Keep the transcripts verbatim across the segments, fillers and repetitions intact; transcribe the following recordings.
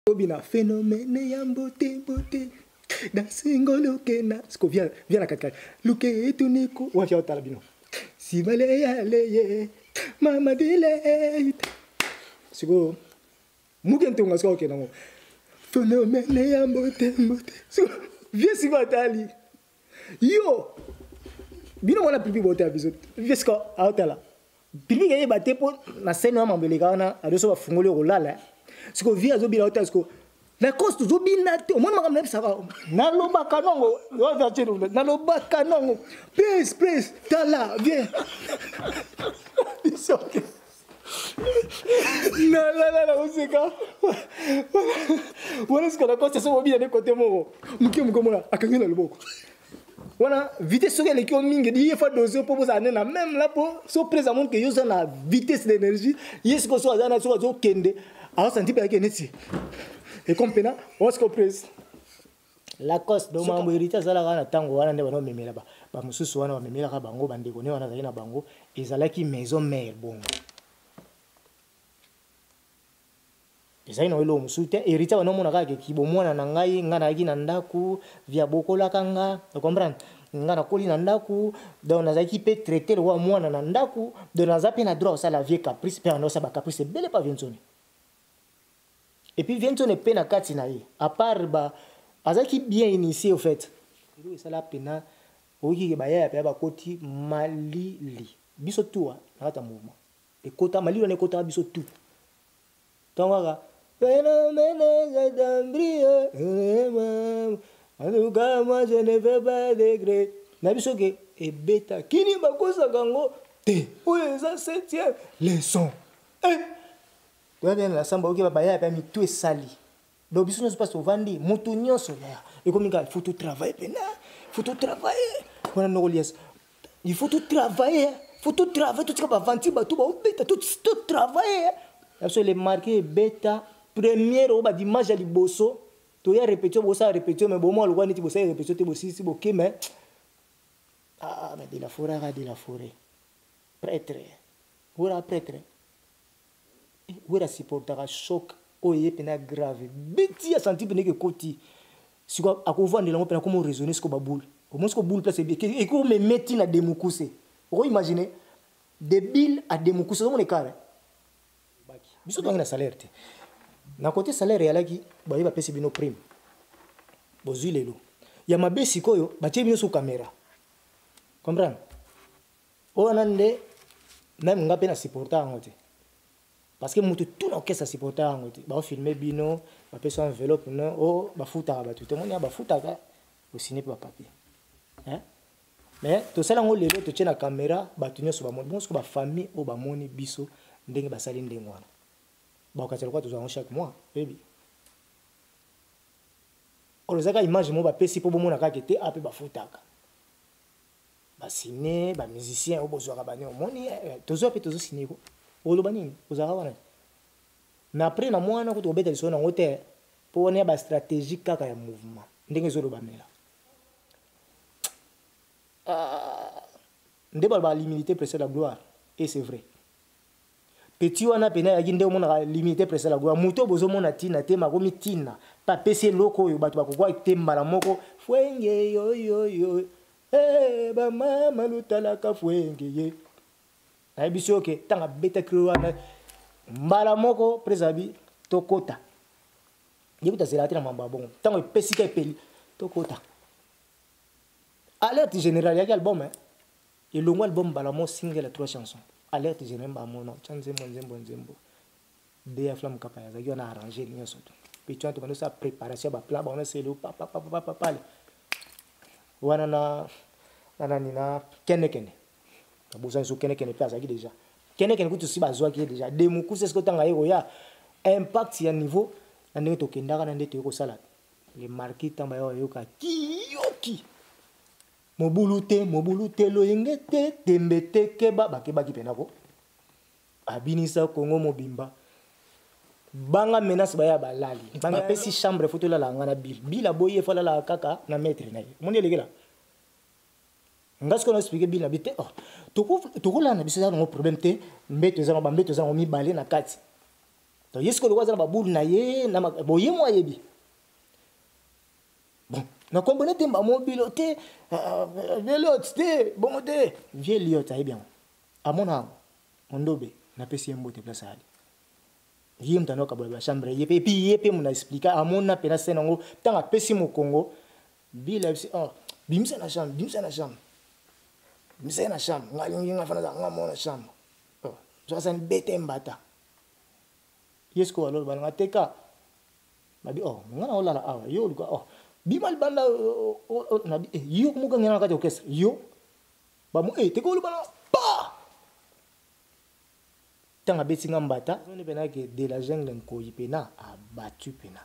Obina phénomène ya beauté beauté. Dansingo luke na. Sko viens viens la quatre luke etuniko. Wa ya talabino. Si vale ya leye. Mama dile. Sko Mugente nga sko kenango. Phénomène ya beauté beauté. Sko viens si batali. Yo. Bino mona pipi beauté abiso. Viens sko autala. Pipi gaye baté po na scène wa mambeleka na adoso ba fungole rolala. Sko via zo bila auta sko la coste zo binate o mona makamna bisaka na loba kanongo wa via chero na loba kanongo please please tala viens it's okay na la la la usika wala sko la coste so bila ne côté moko muke muko mona akangela loboko wana vitesse sur les qui ont mingi il faut doser pour vous amener la même là pour so présent que yo na vitesse d'énergie yes ko so azana so zo kende alors senti pas que neti et comme pena on se compresse la coste do mambo irita sala kana tango wana nde bano memela ba ba mususu wana ba memela ka bango bande ko ne wana zali na bango ezalaki maison mère bongo ezali na welo musute irita bano mona ka ke kibomwana na ngai ngana ki na ndaku via bokola kanga tu comprends ngana koli na ndaku donc nazaki pe traiter le wa mwana na ndaku de nazapi na droit ça la vie caprice pe no ça ba caprice belle pas viensone. Et puis vient on peine à Katsinaï. À part bah, azaki bien initié au fait. Il ça la peine. Oki baya ya ba koti malili. Biso tout hein, dans mouvement. Et kota mali on est kota biso tout. Tongara. Phénomène d'ambrie. En tout cas moi je ne fais pas de regret. Na biso ke e beta kini ba kosa gango te. Oui ça septième leçon. Eh tu vois bien la samba ok ba ya pa mi tout est sali donc biso ne se passe au vandi moto nyonso ya et comme il faut tout travailler pena faut tout travailler on a no lies il faut tout travailler faut tout travailler tout ce que va vendre ba tout ba beta tout tout travailler absolument les marqués beta première au ba dimanche à liboso to ya répétition bo ça répétition mais bon moi le wani ti bo ça répétition ti bo si si bo ke mais ah mais de la forêt de la forêt prêtre ora prêtre où est-ce supportera choc oye pena grave beti a senti pena que koti si quoi à quoi de la pena comment raisonner ce que baboule au moins ce que boule place bien et qu'on me mette na demokuse vous imaginez débile à demokuse on est carré baki biso donc na salaire te na côté salaire ya laki ba yeba pesi bino prime bozui lelo ya mabesi koyo ba tie bino sur caméra comprendre o nande même nga pena supporter ngote parce que mutu tout na kesa supporter ngote ba filmer bino ba pesa enveloppe non o ba futa ba tout le monde ba futa ka au ciné pa papier hein mais to sala ngo lelo to tena caméra ba tunyo so ba mon bon ce que ba famille o ba moni biso ndenge ba sali ndenge wana ba ka tsela kwa to zo chaque mois baby o le zaka image mo ba pesi po bo mona ka kete ape ba futa ka ba ciné ba musicien o bozo ka ba ne o moni to zo pe to zo ciné ko olo banini uzaka wana na après na mwana ko to beta lisona ngote po ne ba stratégie kaka ya mouvement ndenge zo lo bamela ah ndeba ba limiter presser la gloire et c'est vrai petit wana pena ya ginde mona limiter presser la gloire muto bozo mona tina te makomi tina pa pese loko yo bato bakokwa temba la moko fwenge yo yo yo eh ba mama lutala ka fwenge ye na biso ke tanga beta kriwa na mbala moko presabi tokota yebuta zelatina mamba bongo tango pesika epeli tokota alerte générale ya album hein et le album balamo single à trois chansons alerte générale ba mono chanzembo nzembo nzembo de flamme kapa ya zaki na arranger ni soto puis tu as tout ça préparation ba plan ba on c'est le papa papa papa wana na na na kene kene kabuza so kene kene pesa ki déjà kene kene kutu si bazwa ki déjà demuku c'est ce que tanga yeko ya impact ya niveau na ndenge to kendaka na ndete ko sala les marquis tamba yo yoka kiyoki mobulute mobulute lo yengete tembete keba bakeba ki penako abinisa kongo mobimba banga menace baya balali banga pesi chambre photo la la ngana bil bila boye fala la kaka na maître na ye mon elegela ngasko na expliquer bila bité oh toko toko la na biso za no problème te mbeto za no ba mbeto za no mi balé na kati donc est-ce que le voisin va boule naie na boye moi yebi bon na combien de temps mobilité velote te bon te vieux liot aïe bien à mon âme ondobe na pesi mbote place ali vieux mtano ka bola chambre yepe et puis yepe mon expliquer à mon appel senango tanga pesi mo Congo bila oh bimsa na chambre bimsa na chambre bimsa na chambre ngalongi ngafana za ngamo na chambre oh ça c'est bête mbata yesko alors balanga teka babi oh ngana olala awa yo luka oh bimal banda na yo muga ngana ka orchestre yo ba mo eh teko lu bana pa tanga beti ngambata on pena que de la jungle ko yipena a battu pena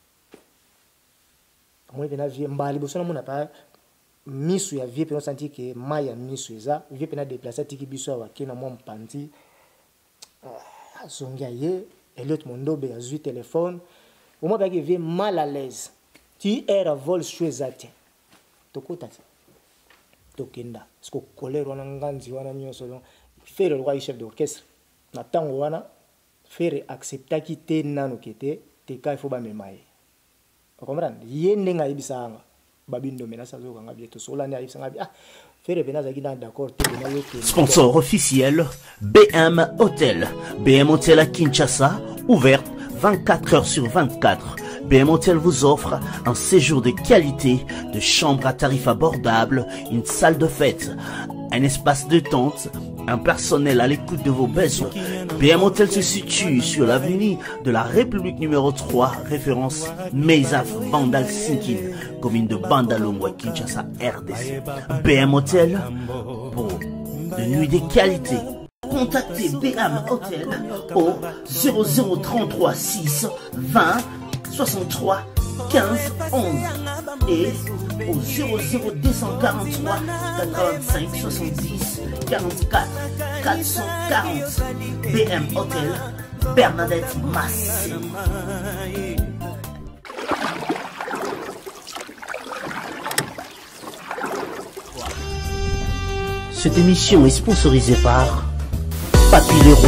moi pena vie mbali bosona mona pa misu ya vie pena senti que maya misu eza vie pena déplacer tiki biso wa kena mo mpanti ah songa ye Elliot Mondobe a eu téléphone au moins qu'il vient mal à l'aise tu es à vol chouezate tokota tokenda parce que colère wana nganzi wana nyoso faire le roi chef d'orchestre na tango wana faire accepter qui te nano kete te ka il faut ba memaye vous comprenez yende nga ibisanga babindo mena sazo kanga bieto solani ibisanga ah faire benaza ki d'accord te bena yoke sponsor officiel B M Hotel. B M Hotel à Kinshasa, ouverte vingt-quatre heures sur vingt-quatre. B M Hotel vous offre un séjour de qualité, de chambres à tarifs abordables, une salle de fête, un espace de tente, un personnel à l'écoute de vos besoins. B M Hotel se situe sur l'avenue de la République numéro trois, référence Meizaf Bandal Sinkin, commune de Bandalongwa, Kinshasa, R D C. B M Hotel pour de nuits de qualité. Contactez B M Hotel au zéro zéro trente-trois six vingt soixante-trois quinze onze et au zéro zéro deux cent quarante-trois quatre-vingt-cinq soixante-dix quarante-quatre quatre cent quarante. B M Hotel, Bernadette Massé. Cette émission est sponsorisée par Papilero.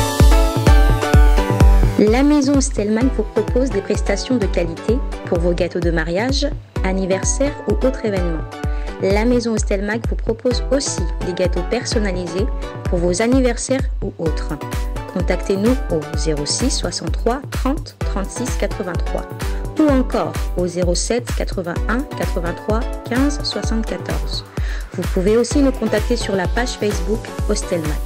La maison Stelman vous propose des prestations de qualité pour vos gâteaux de mariage, anniversaire ou autres événements. La maison Stelman vous propose aussi des gâteaux personnalisés pour vos anniversaires ou autres. Contactez-nous au zéro six soixante-trois trente trente-six quatre-vingt-trois ou encore au zéro sept quatre-vingt-un quatre-vingt-trois quinze soixante-quatorze. Vous pouvez aussi nous contacter sur la page Facebook Hostelmac.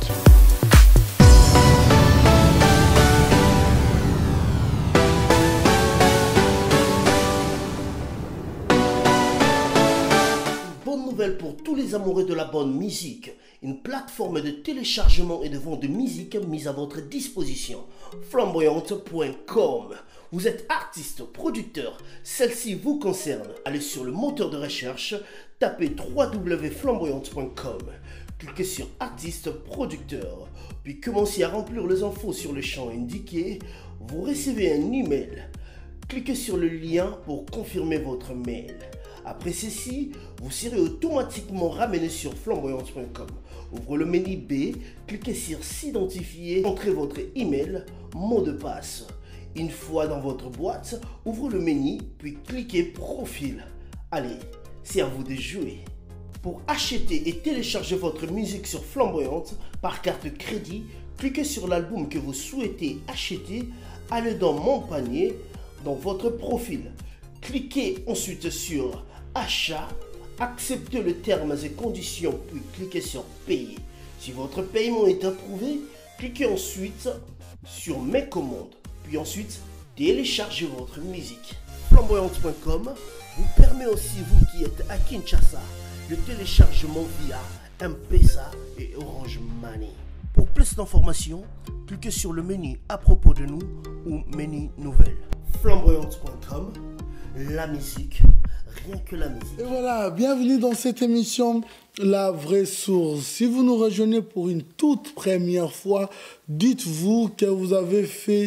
Bonne nouvelle pour tous les amoureux de la bonne musique. Une plateforme de téléchargement et de vente de musique mise à votre disposition. flamboyante point com. Vous êtes artiste, producteur, celle-ci vous concerne. Allez sur le moteur de recherche, tapez w w w point flamboyante point com. Cliquez sur artiste, producteur, puis commencez à remplir les infos sur le champ indiqué. Vous recevez un email. Cliquez sur le lien pour confirmer votre mail. Après ceci, vous serez automatiquement ramené sur flamboyante point com. Ouvrez le menu B, cliquez sur s'identifier, entrez votre email, mot de passe. Une fois dans votre boîte, ouvrez le menu, puis cliquez profil. Allez, c'est à vous de jouer. Pour acheter et télécharger votre musique sur Flamboyante par carte crédit, cliquez sur l'album que vous souhaitez acheter, allez dans Mon panier, dans votre profil. Cliquez ensuite sur Achat, acceptez les termes et conditions, puis cliquez sur Payer. Si votre paiement est approuvé, cliquez ensuite sur Mes commandes, puis ensuite téléchargez votre musique. Flamboyante point com vous permet aussi, vous qui êtes à Kinshasa, le téléchargement via M-Pesa et Orange Money. Pour plus d'informations, cliquez sur le menu à propos de nous ou menu nouvelles. flamboyante point com, la musique, rien que la musique. Et voilà, bienvenue dans cette émission La Vraie Source. Si vous nous rejoignez pour une toute première fois, dites-vous que vous avez fait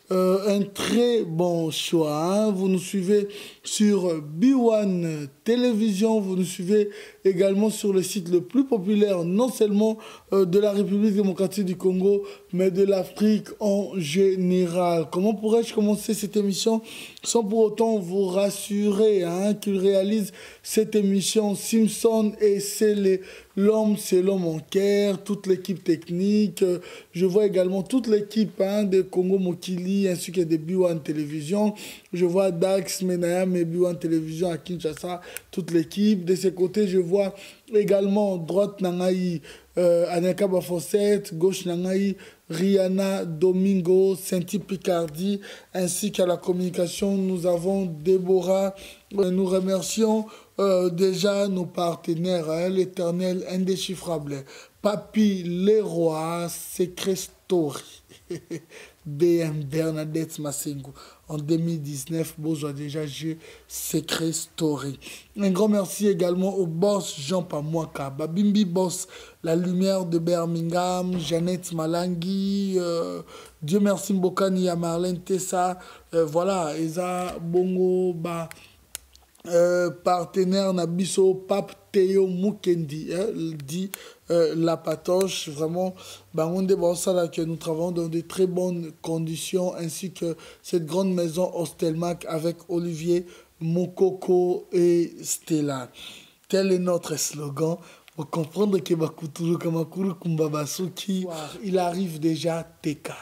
Euh, un très bon choix. Hein. Vous nous suivez sur B un Télévision, vous nous suivez également sur le site le plus populaire, non seulement euh, de la République démocratique du Congo, mais de l'Afrique en général. Comment pourrais-je commencer cette émission sans pour autant vous rassurer hein, qu'il réalise cette émission Simpson et c'est les... L'homme, c'est l'homme en Caire, toute l'équipe technique. Je vois également toute l'équipe hein, de Congo Mokili ainsi que de B un Télévision. Je vois Dax, Menayam et B un Télévision à Kinshasa, toute l'équipe. De ce côté, je vois également droite Nangaï, euh, Anaka Bafossette, gauche Nangaï, Rihanna, Domingo, Sainti Picardie, ainsi qu'à la communication, nous avons Déborah. Nous remercions euh, déjà nos partenaires, hein, l'éternel indéchiffrable, Papi Leroy, Secret Story, B M Bernadette Massengo. En deux mille dix-neuf, Bozo déjà joué Secret Story. Un grand merci également au boss Jean Pamouaka, Babimbi Boss, La Lumière de Birmingham, Jeannette Malangui, euh, Dieu merci Mbokani à Marlène Tessa, euh, voilà, Eza Bongo, bah, euh, partenaire Nabiso, Pape Théo Mukendi, hein, dit euh, la patoche, vraiment, bah, on débat ça que nous travaillons dans de très bonnes conditions, ainsi que cette grande maison Hostelmac avec Olivier, Mokoko et Stella. Tel est notre slogan. Pour comprendre que Bakuturu Kamakuru Kumbabasuki, il arrive déjà T K.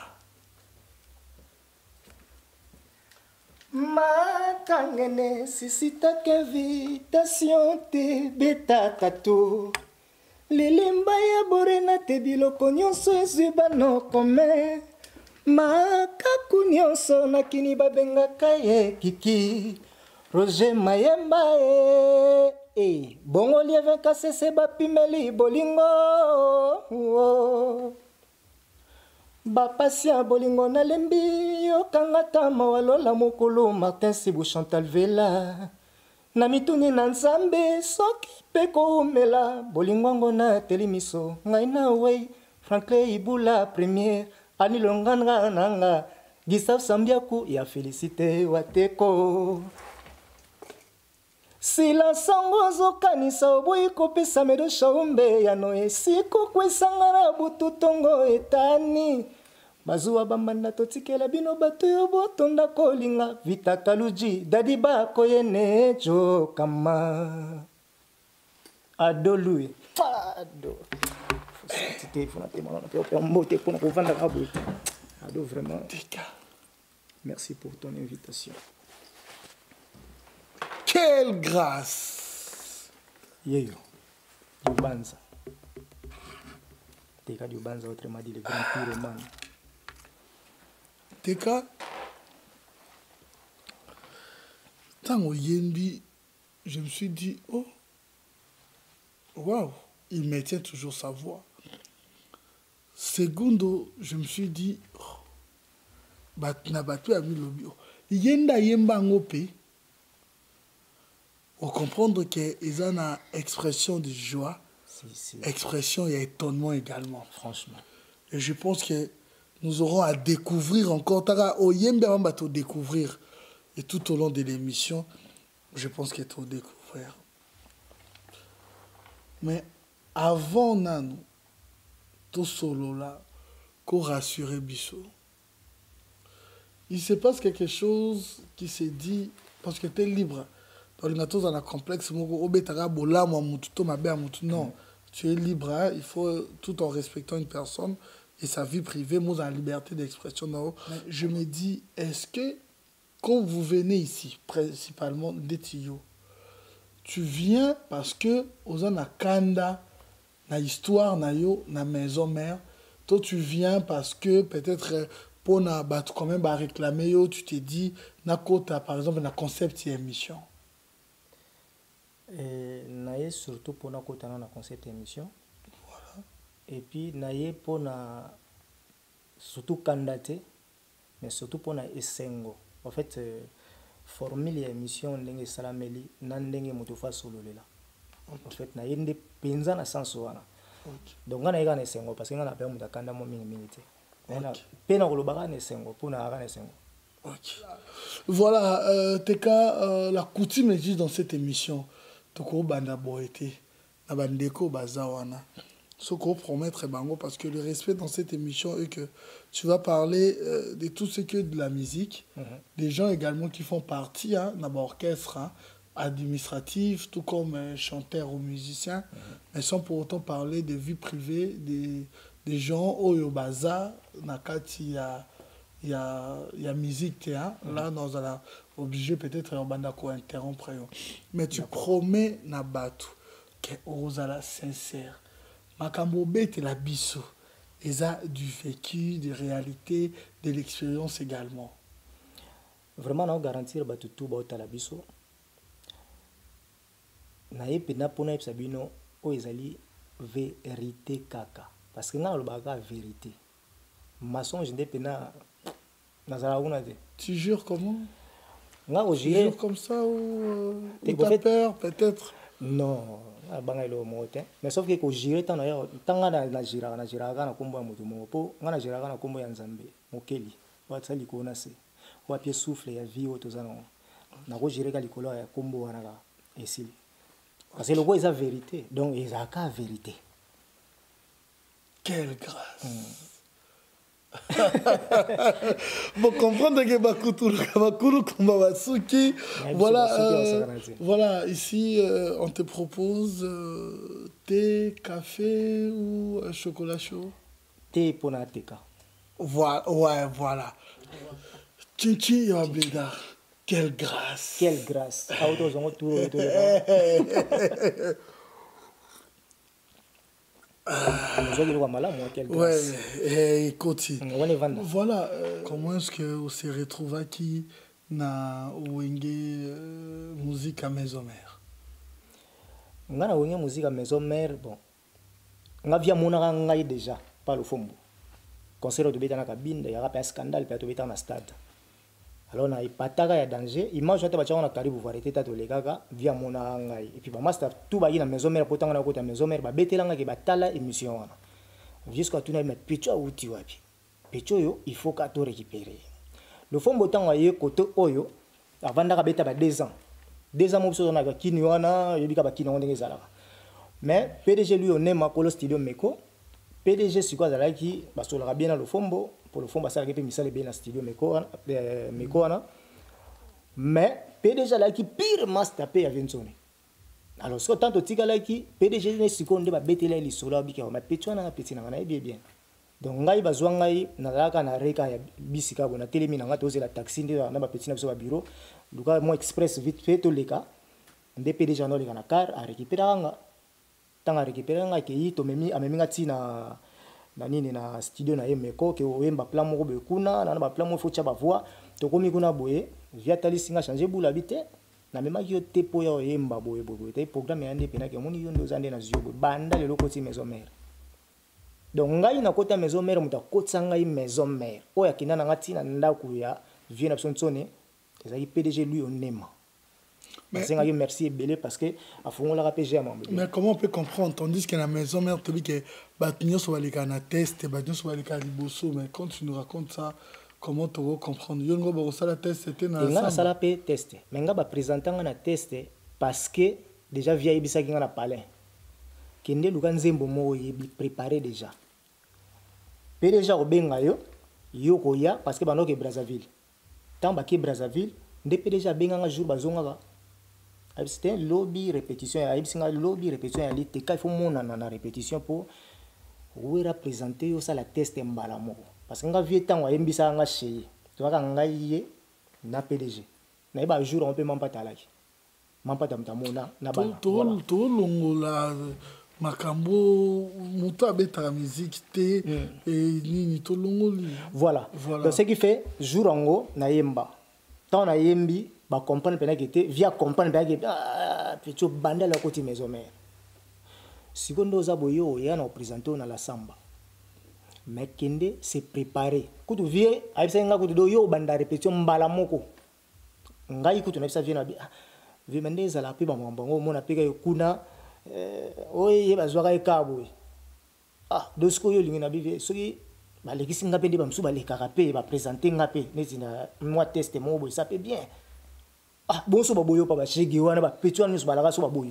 Makangene sisitaka invitation te betaka to lilimba ya borena te biloko nyonso ezwi bano kome makaku nyonso nakini babengaka ye Kiki Roger Mayemba e e bongo lieve kasese bapimeli bolingo oh. Bapasi ya bolingo nalembi yokangata mawalola mokolo Martin Sibu Chantal Vela na mituni na nzambe soki mpe koumela bolingo ngo na telemiso ngai na wei Franklin Ibula première ani longanga nanga Gisaf Sambiaku ya Félicité Wateko sila sango zokanisa oboyi kopesa medo shaumbe yano esiko kwesanga na butu tongo etani Mazuwa bambanda totikela bino bato yo botonda kolinga Vita Kaluji dadi ba koyene jo kama Ado lui Ado C'était fondamentalement on peut monter pour nous vendre la boue Ado vraiment merci pour ton invitation. Quelle grâce! Yeyo, Dubanza. Teka Dubanza, autrement dit le grand pyromane. Teka, Tango Yendi, je me suis dit, oh, waouh, il maintient toujours sa voix. Segundo, je me suis dit, oh, Batna Batu a mis le bio. Yenda Yemba Ngope. Pour comprendre qu'il y a une expression de joie, si, si. Expression et étonnement également. Franchement. Et je pense que nous aurons à découvrir encore. Au Yemba, on va tout découvrir. Et tout au long de l'émission, je pense qu'il y a tout découvrir. Mais avant, nous, tout solo là, qu'on rassure Bissot, il se passe quelque chose qui s'est dit, parce que tu es libre. Dans le complexe, non, tu es libre, hein? Il faut tout en respectant une personne et sa vie privée, moi, en liberté d'expression. Je me dis, est-ce que quand vous venez ici, principalement des tuyaux, tu viens parce que aux na kanda, na histoire na yo, na maison mère, toi tu viens parce que peut-être pour na battre quand même réclamer yo, tu t'es dit na kota par exemple na concept et émission. Et naie surtout pour na kota na concept émission. Voilà. Et puis naie pour na surtout candidaté, mais surtout pour na esengo. En fait, euh, formule émission ndenge salameli na ndenge motofa solo lela. En fait naie ndé penza na sens wana. Donc na ega na esengo parce que na la père mutakanda mo mingi mingi. Pena kolobaka nesengo pour na aga nesengo. Ok. Voilà, euh, Teka, euh, la coutume existe dans cette émission. Toko banda boete, na bandeko bazawana. Ce qu'on promet très bango parce que le respect dans cette émission est que tu vas parler euh, de tout ce que de la musique, mm-hmm. des gens également qui font partie hein, d'un orchestre hein, administratif, tout comme euh, chanteurs ou musiciens, mm-hmm. mais sans pour autant parler de vie privée des, des gens au Yobaza, nakati ya il y a il y a musique hein, mm-hmm. là nous allons obligé peut-être on va interrompre mais tu promets na batu que ozala sincère. Makambo bete la biso, et a du vécu, de réalité, de l'expérience également. Vraiment, on garantir que tout est la biso. Naye pena pona sabino o ezali vérité kaka. Parce que na le baga vérité. Mensonge de pena nazala una de. Tu jures comment? Nga o jure. Tu jures comme ça ou tu as peur peut-être? Non. Mais sauf que quand j'irai tant na tant na na jira na jira kana kombo ya mutu mo po ngana jira kana kombo ya nzambe mokeli wa tsali kona se wa pie souffle ya vie otozana na ko jira ka likolo ya kombo wana ka esili parce que le goût est la vérité donc il y a ka vérité. Quelle grâce. Mm. Bon, comprendre que Bakuturu Kamakuru Kumbawatsuki, voilà, euh, voilà, ici euh, on te propose euh, thé, café ou euh, chocolat chaud. Thé pour la teka. Voilà, ouais, voilà. Tchinchi Yableda, quelle grâce. Quelle grâce. Ouais, et Koti. Voilà, euh, comment est-ce que vous se retrouvez qui na wenge euh, musique à maison mère? On a wenge musique à maison mère, bon. On a vu mon ngai déjà par le fond. Concert de bêta na cabine, il y a un scandale, puis de bêta na stade. Alors on a ipataka ya danger, image on a bâti on a karibu varieté tato les gars via mon ngai et puis bah master tout bah il na maison mère pourtant on a côté maison mère bah bêta langa qui bah tala émission wana. Jusqu'à tout na mais picho outi wapi. Picho yo il faut qu'à tout récupérer. Le fond botan waye côté oyo avant d'aka bêta bah deux ans. Deux ans mo so on a kini wana yebika ba kini on ndenge zala. Mais P D G lui on aime makolo studio meko. P D G siko zala ki ba so la bien na le fombo pour le fond ça qui peut misale bien na studio meko meko wana. Mais P D G là qui pire master P ya Vincent. Alors so tanto tika là qui P D G ne siko nde ba betela li solo bika ma petwa na petit na na bien bien. Donc ngai bazwa ngai na laka na reka ya bisika bona telemi na ngata ozela taxi nde na ba petit na biso ba bureau. Luka mo express vite fait to leka. Nde P D G no leka na car a récupérer nga. Tanga récupérer nga ke yi to memi amemi ngati na na nini na studio na yemeko ke oyemba plan moko be kuna na ba plan mo faut tia ba voix to komi kuna boye via tali singa changer boula bité na mema ki yo tepo ya oyemba boye boye te programme ya ndé pena ke moni yo ndozande na zio banda le lokoti maison mère. Donc ngai na kota maison mère muta kotsa ngai maison mère oya kinana ngati na ndaku ya vie na psontsone ezali P D G lui on aime. Mais merci et belé parce que à fond la P G à mais comment on peut comprendre tandis que la maison mère te dit que Batignon soit les canaux test et Batignon soit les calibosso mais quand tu nous racontes ça comment tu vas comprendre yo ngo ba ça la test c'était na ça ça la pe test mais nga ba présenter nga na test parce que déjà via ibisa ki nga na palais kende luka nzembo mo yebi préparé déjà pe déjà obenga yo yo ko ya parce que banoke Brazzaville tant ba ki Brazzaville ndé pe déjà benga nga jour bazonga c'était lobby répétition ya ibsinga lobby répétition ya lite ka il faut mona na répétition pour oui représenter ça la test mbala moko parce que nga vie temps wa yembisa nga chez tu vas nga yé na P D G na ba jour on peut même pas talaki même pas tamta mona na ba to to longola makambo muta beta musique té et ni to longoli voilà donc ce qui fait jour ngo na yemba tant na yembi ba comprendre pena que était via comprendre pena que ah petit bande la côté maison mère secondo za boyo ya na présenter na la samba mais kende c'est préparé kutu vie aibisa nga kutu do yo banda répétition mbala moko ngai kutu na bisa vie na bi vie mendeza la pe ba mbongo mona peka yo kuna euh oye bazwaka ekabo ah dosko yo lingi na bi soki balekisi nga mpe nde bamosusu balekaka mpe baprésente nga mpe neti na mwa teste moko boye ça peut bien ah bonso baboyo pa bashege wana bapeti wana nyonso balaka so baboyo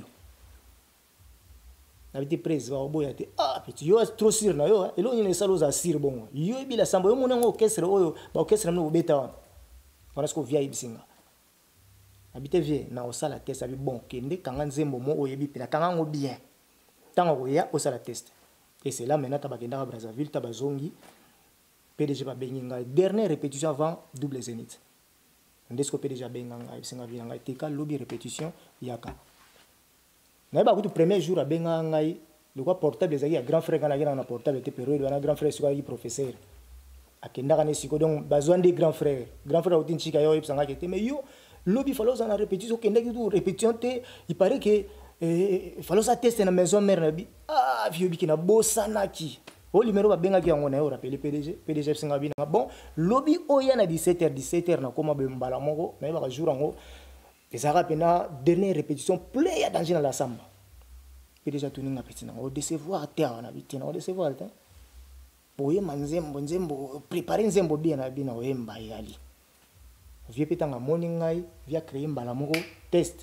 nabi te prese baboya te ah peti yo trop sire na yo elo nyina esala oza sire bongo yo ebila sambo yo mona ngo orchestre oyo baorchestre mno bobeta wana wana siko via ibisinga nabi te vie na osala teste abi bon kende kanga nzembo mo oyebi mpe na kanga ngo bien ntango koya osala teste et c'est là maintenant tabakendaka Brazzaville tabazongi P D G babengi ngai dernière répétition avant double zénith ndesiko P D G abenga ngai bisinga vina ngai teka lobi répétition yaka na ba kutu premier jour abenga ngai le quoi portable ezaki ya grand frère kana na portable te période wana grand frère siko yi professeur akendaka ne siko donc bazwa ndi grand frère grand frère uti nchika yo yipsanga ke te mais yo lobi falo za na répétition kendaki tu répétition te il paraît que eh falo sa tester na maison mère na bi ah vieux biki na bosanaki o numéro ba benga ki yango na yo rappeler P D G P D G singa bi na bon lobi oya na dix-sept heures dix-sept heures na koma be mbala moko na ba jour ngo ezaka pena dernière répétition play ya danger na la samba P D G tuninga petina o décevoir terre na bitina o décevoir terre boye manzembo nzembo préparer nzembo bien na bina o yemba yali vieux petanga morning ngai via créer mbala moko test.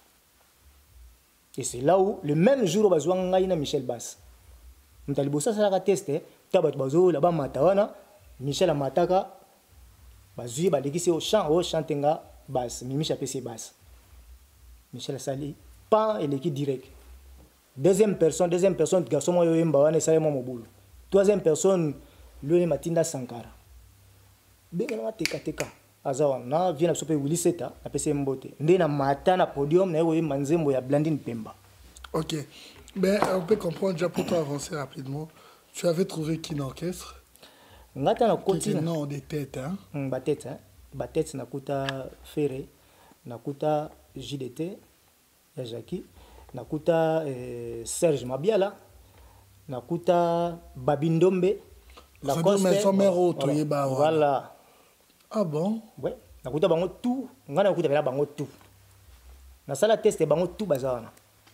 Et c'est là où, le même jour, on va na Michel Bass. On a ça ça testé. Tabat bazo là-bas matawana. Michel a mataka. Bazu ba lekisi au chant au chantenga bass. Mimi chapé c'est bass. Michel a sali pas et l'équipe direct. Deuxième personne, deuxième personne garçon moi yo yemba wana sali mo mobulu. Troisième personne le Matinda Sankara. Benga na teka teka. Azawa na vient sope Willy Seta na P C Mbote ndé na mata na podium na yo manzembo ya Blandine Pemba. OK. Ben on peut comprendre déjà pour toi avancer rapidement. Tu avais trouvé qui dans l'orchestre? Ngata na koti non des têtes hein. Mm, ba tête hein. Ba tête na kuta Ferré, na kuta J D T ya Jackie, na kuta eh, Serge Mabiala, na kuta Babindombe, la Coste. Voilà. Voilà. Ah bon? Ouais. Nakuta bango tout, ngana nakuta bela bango tout. Na sala test bango tout bazana.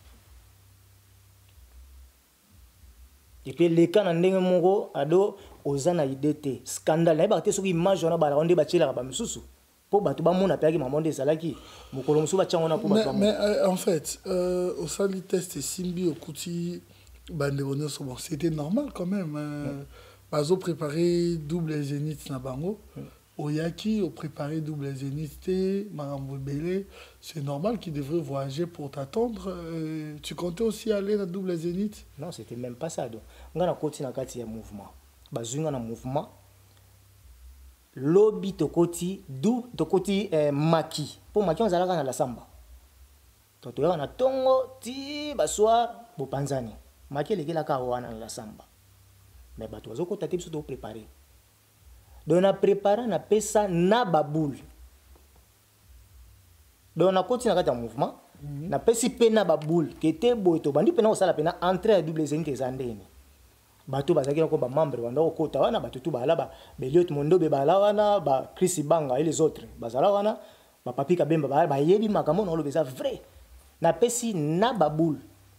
Et puis les cas na ndenge moko ado ozana idete scandale ba te soki image na ba onde ba tshela ba misusu. Po ba to ba mona pe ki mamonde salaki mokolo musu ba tshangona po ba. Mais euh, en fait, euh, au sali test Simbi okuti bande bonne so bon, c'était normal quand même. Euh, bazo préparé double zénith na bango. Mm. Oyaki, au préparé double zénith, Marambo Belé, c'est normal qu'il devrait voyager pour t'attendre. Euh, tu comptais aussi aller dans double zénith? Non, c'était même pas ça. Donc, on a continué à faire un mouvement. On a un mouvement. Lobby to koti, dou to koti eh, maki. Pour maki, on a la la samba. Donc, on a tongo, ti, baswa, bopanzani. Maki, les gars, on a la samba. Mais, bah, tu as côté type surtout préparé. Donc, on a préparé, on a fait ça na baboule. Donc, on a continué à faire un mouvement. On a fait ça na baboule. Qui était beau. On a fait ça na entrée à double zénith des Andes. Bato bazaki ko ba membre wanda ko kota wana bato tu bala ba Beliot Mondo be bala wana ba Chris Banga et les autres bazala wana ba Papi Kabemba ba ba yebi makambo na lo beza vrai na pesi na baboule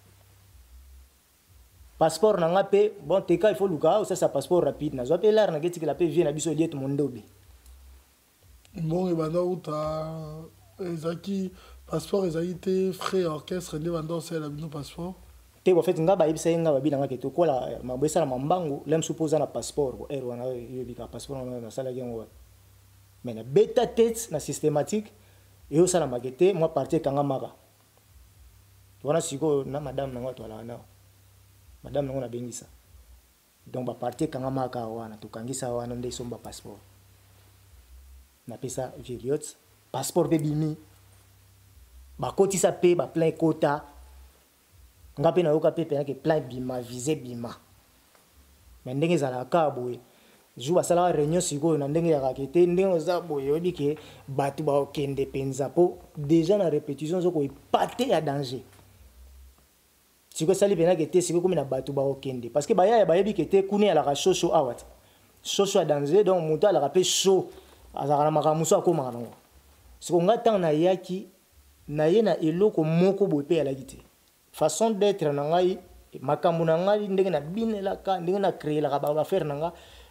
passeport na ngape bon teka il faut luka ça ça passeport rapide na zo pe lar na geti que la pe vient na biso Beliot Mondo be bon et banda uta ezaki passeport ezaki frais orchestre ne banda c'est la bino passeport. Te en fait nga ba yebisa nga ba bilanga ke to kola mabesa na mambango lem supposa na passeport ko er wana yebika passeport na sala gengo mais na beta tête na systématique et au sala makete moi partir kanga maka wana siko na madame na ngatu ala na madame na ngona bengisa donc ba partir kanga maka wana to kangisa wana ndé somba passeport na pesa Veliot passeport be bimi ba kotisa pe ba plein quota ngape na yoka pepe ke plan bima visé bima mais ndenge za ka boye jou basala réunion siko na ndenge ya rakete ndenge za boye obi ke batu ba okende penza po déjà na répétition zoko ipate ya danger siko sali pena ke te siko komi na batu ba okende parce que baya ya bayebi ke te kuni ala ka shosho awat shosho ya danger donc muto ala ka pe show azaka makamuso akoma nango siko ngata na yaki na ye na eloko moko boye pe ala gite façon d'être nanga makambu nanga ndenge na binela ka ndenge na créer la ba faire nanga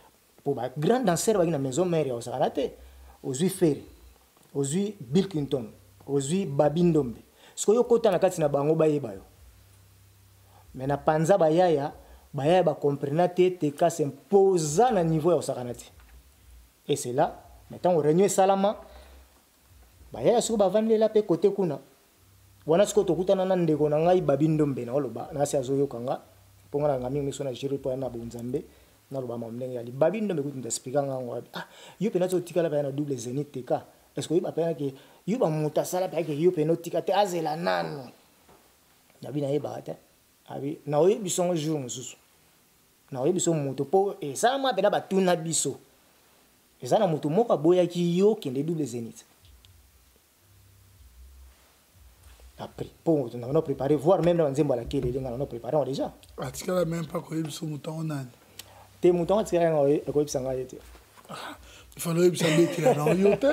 pour ba grand danseur ba na maison mère au sakalate ozui Ferry ozui Bill Clinton ozui Babindombe ce yo kota na kati na bango ba yeba yo mais na panza ba yaya ba yaya ba comprendre te te ka s'imposer na niveau ya sakanate et c'est là maintenant on règne salama ba yaya so ba vandela pe côté kuna wana siko tokutana na ndeko na ngai Babindombe na oloba na si azoyo kanga ponga na ngami miso na jiri po na bunzambe na loba mamlenge ya Babindombe kuti ndaspeaker ngango ah yo pena to tikala ba na double zenith teka est-ce que yo ba pena ke yo ba mutasala ba ke yo pena tikate azela nano na bina yeba ta abi na oyi bisongo jour mususu na oyi biso muto po e ça ma pena ba tuna biso eza na muto moko boya ki yo kende double zenith. Après, pour nous avons préparé, voire même dans Nzembo à laquelle nous avons préparé déjà. Ah, tu n'as même pas connu ce mouton en âne. Tes moutons, tu as connu ce mouton en âne. Il fallait que tu aies été là.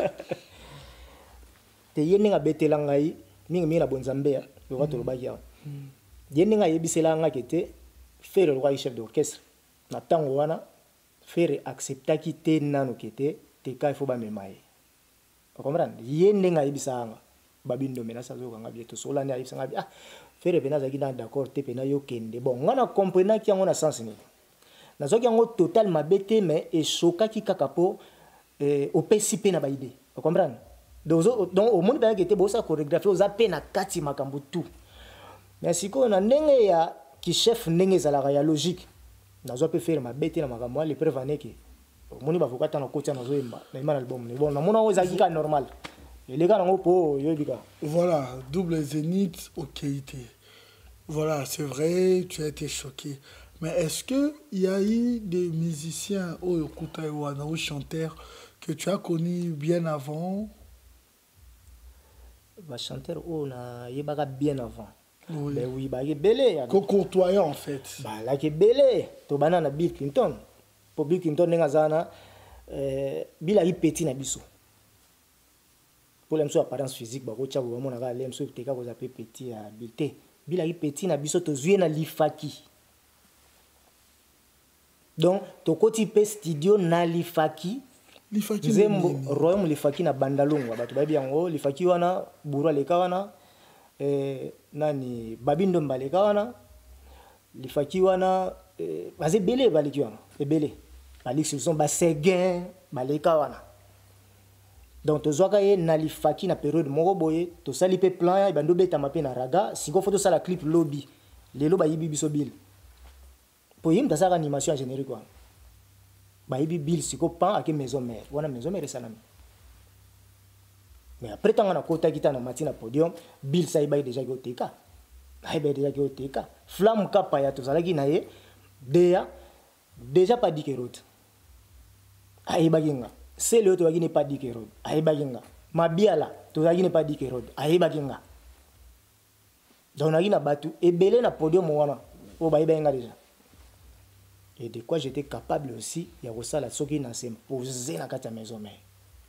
Tu es né à Betelangaï, ni à la Bonzambé, le roi de l'Obagia. Tu es né à Ebiselanga qui était faire le roi chef d'orchestre. Nathan Wana, faire accepter qu'il était nano qui était, te cas il faut pas me mailler. Vous comprenez? Tu es né à Ebiselanga. Babindombe na sazo kanga bieto sola ni ayisa ngabi ah Ferry pena za kina d'accord te pena yo kende bon ngana comprendre ki ngona sens ni na zo ki ngo total mabete mais e choka ki kakapo eh o pesipe na baide vous comprenez donc donc au monde ba kete bo sa chorégraphie oza pena kati makambo tout mais siko na ndenge ya ki chef ndenge za la ya logique na zo pe faire mabete na makambo le prévenir ki moni ba vokata na kotia na zo emba na imana album ni bon na mona oza ki ka normal. Voilà, double zénith, ok. Voilà, c'est vrai, tu as été choqué. Mais est-ce qu'il y a eu des musiciens ou ou chanteurs que tu as connus bien avant? Les chanteurs, oh, il y a bien avant. Oui, ben oui, bah, il y a belé. Courtoyant en fait. Bah, là, il y a belé. Tu as na Bill Clinton. Pour Bill Clinton, il y a Bill a eu petit na biso. Pour l'apparence apparence physique ba ko tchabu ba mona ga lemso teka ko zape petit à bilté bila yi petit na biso to zuye na lifaki donc to koti pe studio na lifaki lifaki zembo royaume lifaki na bandalongo bato ba biango lifaki wana burwa leka wana eh nani Babindombe leka wana lifaki wana eh, baze belé baleki wana ebele baliki sont ba seguin baleka wana. Donc, tu as vu que na période de tu as vu plan, tu as vu que na raga, si tu as la clip lobby, les lobby sont biso bill. Pour y avoir une animation générique. Tu as vu bill, si tu as vu maison mère, tu as maison mère et salami. Mais après, tu as vu que na podium, bill ça est déjà au T K. Il est déjà au T K. Flamme kapaya, tu as vu que déjà, déjà pas dit que route. Il est c'est le to n'est pas dit que road aiba ginga mabiala to n'est pas dit que road aiba ginga donc na gina batu ebele na podium wana o ba ibenga déjà et de quoi j'étais capable aussi ya kosala soki na s'imposer na kati ya maison mère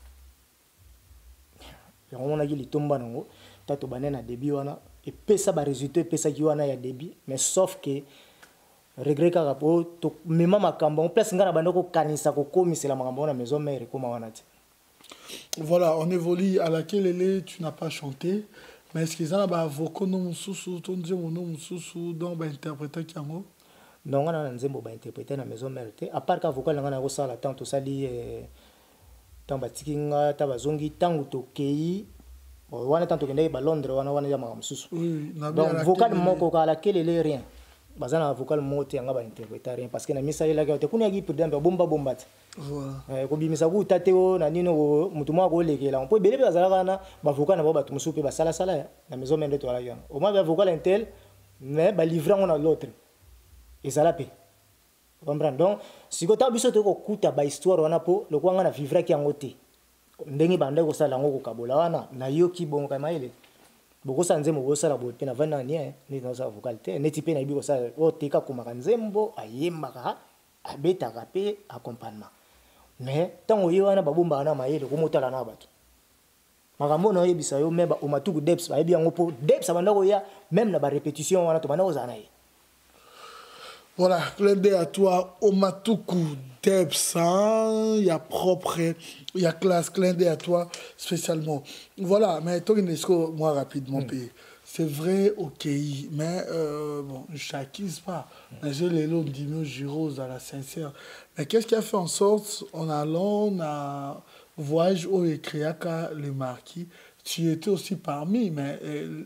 ya on a gi litomba nango tato banena début wana et pesa ba résultat pesa ki wana ya début mais sauf que regret kaka po to mema makambo en place ngana bandoko kanisa ko komisela makambo na maison mère koma wana ti. Voilà, on évolue à laquelle elle tu n'as pas chanté mais est-ce qu'ils en a ba voko no mususu to nzembo no mususu donc ba interpréter kiango non ngana nzembo ba interpréter na maison mère te à part ka vocal ngana ko sala tant to sali eh tant ba tikinga ta bazongi tangu to kei wana tant to kende ba Londres wana wana ya mususu donc vocal moko ka laquelle elle rien bazana vocal mote anga ba interpréter rien parce que na misa ila ka te kunya gi prudent bomba bomba voilà eh ko bimisa ku tateo na nino mutu mwa ko lekela on peut belé bazala kana ba vocal na ba batu musupe ba sala sala na maison mende to ala yana au moins ba vocal intel mais ba livrer on a l'autre et ça la paix comprendre donc si ko ta biso to ko kuta ba histoire wana po lo kwanga na vivre ki angote ndenge banda ko sala ngo ko kabola wana na yo ki bon kama ile boko sanzembo bo sala bo pena vana ni eh ni na sa vocal te neti pena ibi ko sala o teka ko makanzembo ayemba ka abeta ka pe accompagnement mais tango yo wana babumba na mayele ko motala na bato makambo na yebisa yo meba o matuku deps ba yebi yango po deps abanda ko ya même na ba répétition wana to banda ko zana ye. Voilà, clin d'œil à toi, Omatuku Tepsan, il y a Propre, il y a Classe, clin d'œil à toi spécialement. Voilà, mais toi, UNESCO, moi, rapidement, mm. pays. C'est vrai, ok, mais euh, bon, je n'accuse pas. Mais j'ai les lots d'Imio Giros à la sincère. Mais qu'est-ce qui a fait en sorte, en allant à voyage au Ekriaka, le marquis, tu étais aussi parmi, mais euh,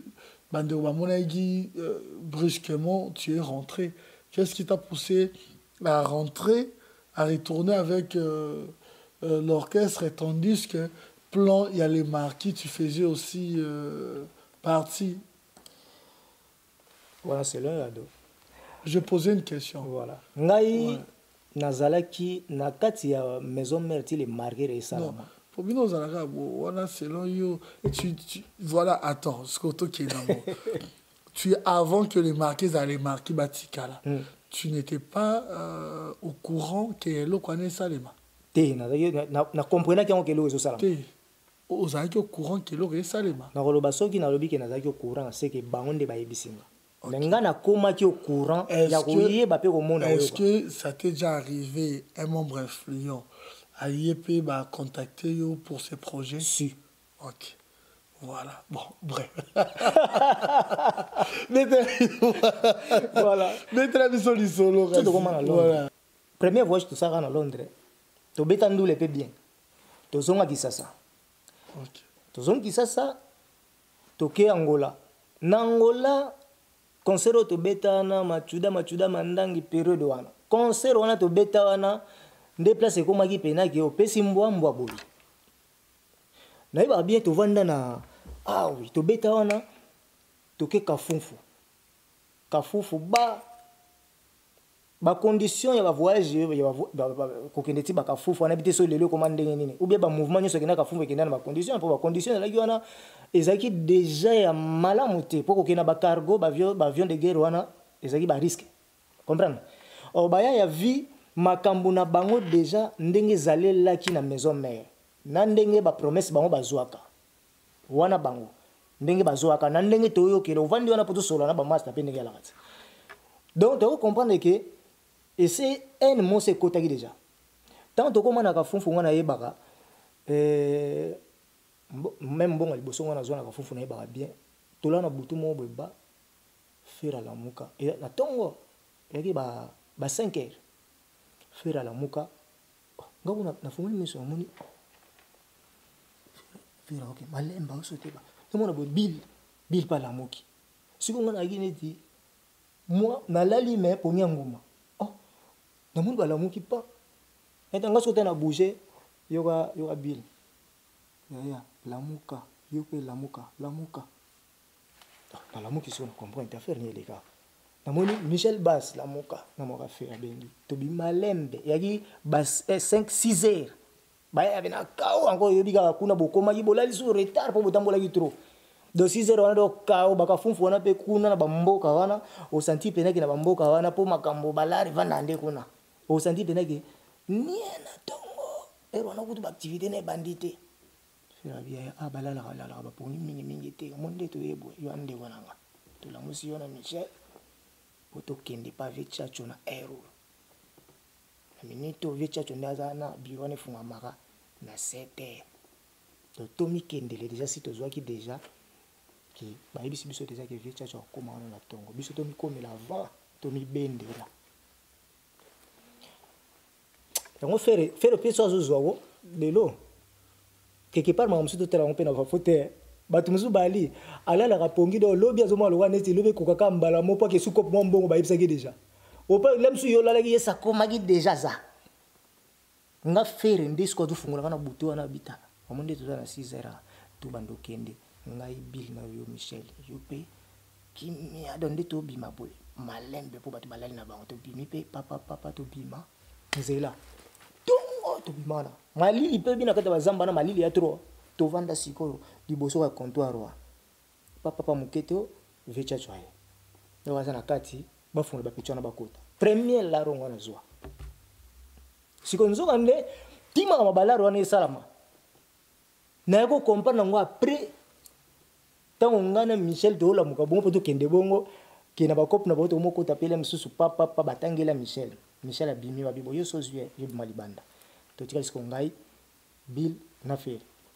brusquement, tu es rentré. Qu'est-ce qui t'a poussé à rentrer, à retourner avec euh, euh, l'orchestre, et tandis que plan, il y a les marquis, tu faisais aussi euh, partie. Voilà, c'est l'un et deux. Je posais une question. Voilà. Ngai nazalaki nakati ya maison mère ti les marqués et ça. Non. Pour nous zalaka voilà selon you tu, tu voilà attends ce que qui est d'amour. Tu avant que les marqués allaient marquer Batikala. Mm. Tu n'étais pas euh, au courant que l'eau connaît ça les mains. Té na na na comprenait que on que l'eau est ça. Té. Aux aïeux au courant que l'eau est ça les mains. Na koloba soki na lobi que na zaki au courant c'est que bangonde ba yebisinga. Okay. Est-ce que ça t'est déjà arrivé, un membre influent, à I E P bah, contacter pour ces projets? Si. Ok. Voilà. Bon, bref. Voilà. Mettez la mission du solo. Voilà. Premier voyage, tout ça à Londres. Tu bêtes en doule bien. Tu zonga qui ça ça. Ok. Tu zonga qui ça ça. Tu es Angola. N'Angola. Concert to beta na machuda machuda mandangi période wana concert wana to beta wana nde place ko maki pena ki opesi mbwa mbwa bobi na iba bien to vanda na ah oui to beta wana to ke kafunfu kafunfu ba ba condition ya ba voyage ya ba ko kende ti ba kafunfu wana bité so lelo commande nini ou bien ba mouvement nyoso kena kafunfu kena na ba condition pour ba condition la wana ezaki déjà ya malamu te pour kokena ba cargo ba avion ba avion de guerre wana ezaki ba risque comprendre o baya ya vie makambo na bango déjà ndenge zalelaki na maison mère na ndenge ba promesse bango bazwaka wana bango ndenge bazwaka na ndenge toyo kelo vandi wana poto solo na ba master pe ndenge la kati donc tu comprendre que et c'est un mot c'est kotaki déjà tant to komana ka funfu ngana yebaka euh même bon les bossons on a zone à fond na ba bien to la na butu mo beba faire la muka et la tongo yaki ba ba cinq heures faire la muka ngabu na na fumuli miso moni faire OK malemba osote ba to mona bo bill bill pa la muki siko ngana gine ti moi na lali mais pour nyanguma oh na mundu la muki pa et nga sote na bouger yoga yoga bill ya lamuka yope lamuka lamuka na lamuka si on comprend interfère ni les gars na moni Michel Bass lamuka na mo ka faire bengi to bi malembe yaki bas cinq six heures ba ya bena kao encore yobika kuna bokoma ki bolali sur retard pour botambola ki trop do six heures wana do kao baka funfu wana pe kuna na bamboka wana o senti penaki na bamboka wana po makambo balari vanda nde kuna o senti penaki niena tongo ero wana kutu ba activité ne bandité bien ah bah là là là là pour une mini mini té monde to yebo yo ande wananga to la musi yona Michel oto kende pa vecha chona ero la minute vecha chona zana biwane funga maka na sept heures to tomi kende le déjà si to zwaki déjà qui ba yebisi biso déjà que vecha chona koma na tongo biso to mi komela avant to mi bende là donc faire faire peso azozwa lelo quelque part ma msuto tela ngopena va fote batu musu bali ala la rapongi do lobi azoma lo wana ti lobi kokaka mbala mo pa ke suko mo mbongo ba yebisa ki déjà o pa lemsu yo la ki yesa koma ki déjà za nga faire ndisco du fungula kana butu wana bita amonde to na six heures tu bando kende ngai bill na yo Michel yo pe ki mi adonde to bima boy malembe po batu balali na bango to bimi pe papa papa to bima nzela tongo to bimana malili pe bina kata bazamba na malili ya trop to vanda sikoyo liboso ya comptoir wa papa papa muketo vecha chwaye ndo waza na kati bafungula bapichwa na bakota premier la rongo na zwa siko nzoka nde tima kama balaro wana esalama na yako comprendre ngo après tango ngana Michel to la mukabongo poto kende bongo kena bakope na boto moko tapela misusu papa papa batangela Michel Michel abimi ba bibo yo sozue yo malibanda to tika ce ngai Bill na fait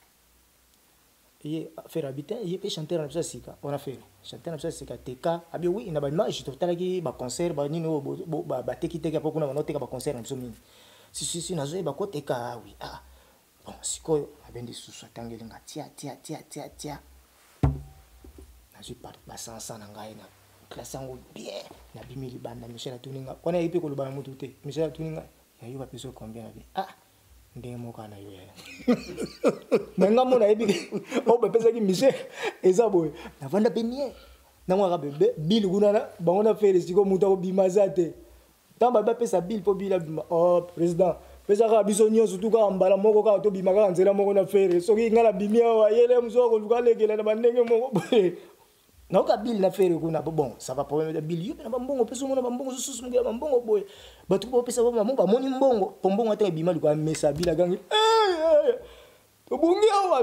et faire habitant il peut chanter na sika on a fait chanter na sika teka abi oui na ba image to tala ki ba concert ba nino ba ba teki teki apo kuna ba noteka ba concert na biso mingi si si si nazo ba ko teka oui ah bon siko abendi susu tangelinga tia tia tia tia tia na suis pas ba sansa na ngai na classe yango bien na bimi libanda Michel atuninga kona ipi ko lubana mutu te Michel atuninga ya yo ba peso combien na bi ah ndenge moko na yo ya menga mona ipi o ba pesa ki Michel eza boy na vanda benye na mwa bebe Bill kuna na bango na faire siko mutu ko bimaza te tamba ba pesa Bill po Bill abima oh président pesa ka biso nyonso tuka mbala moko ka to bima ka nzela moko na faire soki ngala bimia wa yele mzoko luka lekela na bandenge moko na oka Bill na faire kuna bon ça va problème de Bill yo na bambongo pesa mona bambongo susu mungela bambongo boy batu ko pesa ba mbongo ba moni mbongo pombongo ata bima luka mesa Bill gangi eh to bungi awa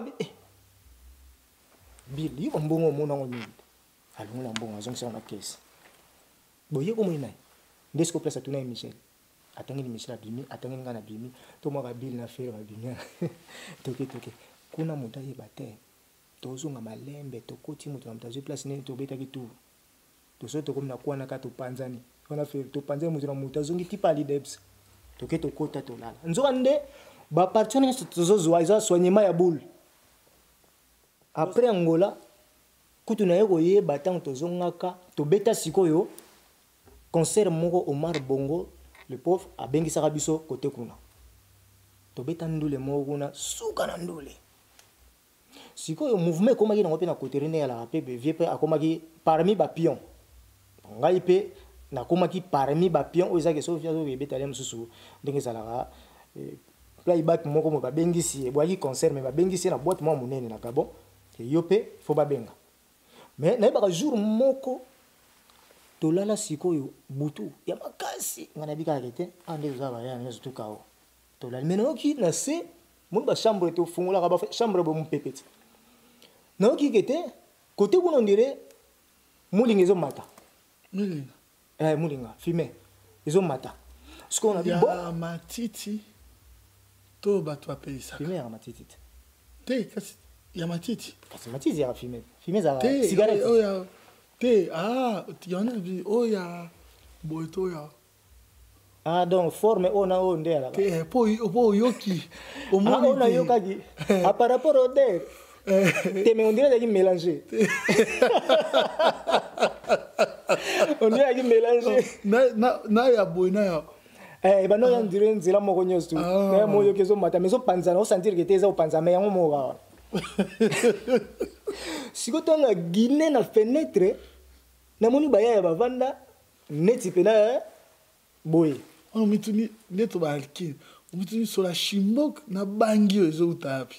Bill yo mbongo mona ngo mingi alungu na mbongo azong sa na caisse boye ko moina ndesko place tuna Michel atangi Michel abimi atangi ngana bimi to mwa Bill na faire ba bimia toke toke kuna muda ye bate tozunga malembe tokoti mutu na mtazo place nini tobeta kitu toso tokomna kwa na ka topanzani ona fe topanzani mutu na mutazo ngi tipa ali debs toke tokota tolala nzoka nde ba partenaire tozo zoiza soignema ya boule après Angola kutu na yeko ye batang tozongaka tobeta sikoyo concert moko Omar Bongo le pauvre abengisa biso côté kuna tobeta ndule moko kuna suka na ndule sikoyo mouvement komaki nango pe na côté rene ya la pe vie pe akomaki parmi ba pion ngai pe na komaki parmi ba pion oza ke sofia zo beta lem susu ndenge zalaka playback moko mo ba bengisi boaki concert mais ba bengisi na boîte mo munene na Gabon ke yo pe fo ba benga mais na ba jour moko tolala sikoyo butu ya makasi ngana bika kete ande za ba ya nyezo tukao tolala menoki na se mon ba chambre to fungula ka ba chambre bo mpepeti na ki kete côté kuna ndire mulinga zo mata mulinga eh mulinga fumé zo mata ce qu'on a dit bon matiti to ba to apelisa fumé ya matiti te kasi ya matiti kasi matiti ya fumé fumé za cigarette oh ya te ah tu en as vu oh ya boito ya ah donc forme ona o ndela te po po yoki o moni ona yokaki a par rapport au der te me on dirait qu'il mélanger on dirait qu'il mélanger na na na ya boy na ya eh ba no ya ndire nzela moko nyosu na mo yo kezo mata mezo panza no sentir que teza o panza me yango mo ba siko tonga Guinée na fenêtre na moni ba ya ba vanda neti pena boy on mituni neto ba alki on mituni sur la chimbok na bangi ezo utapi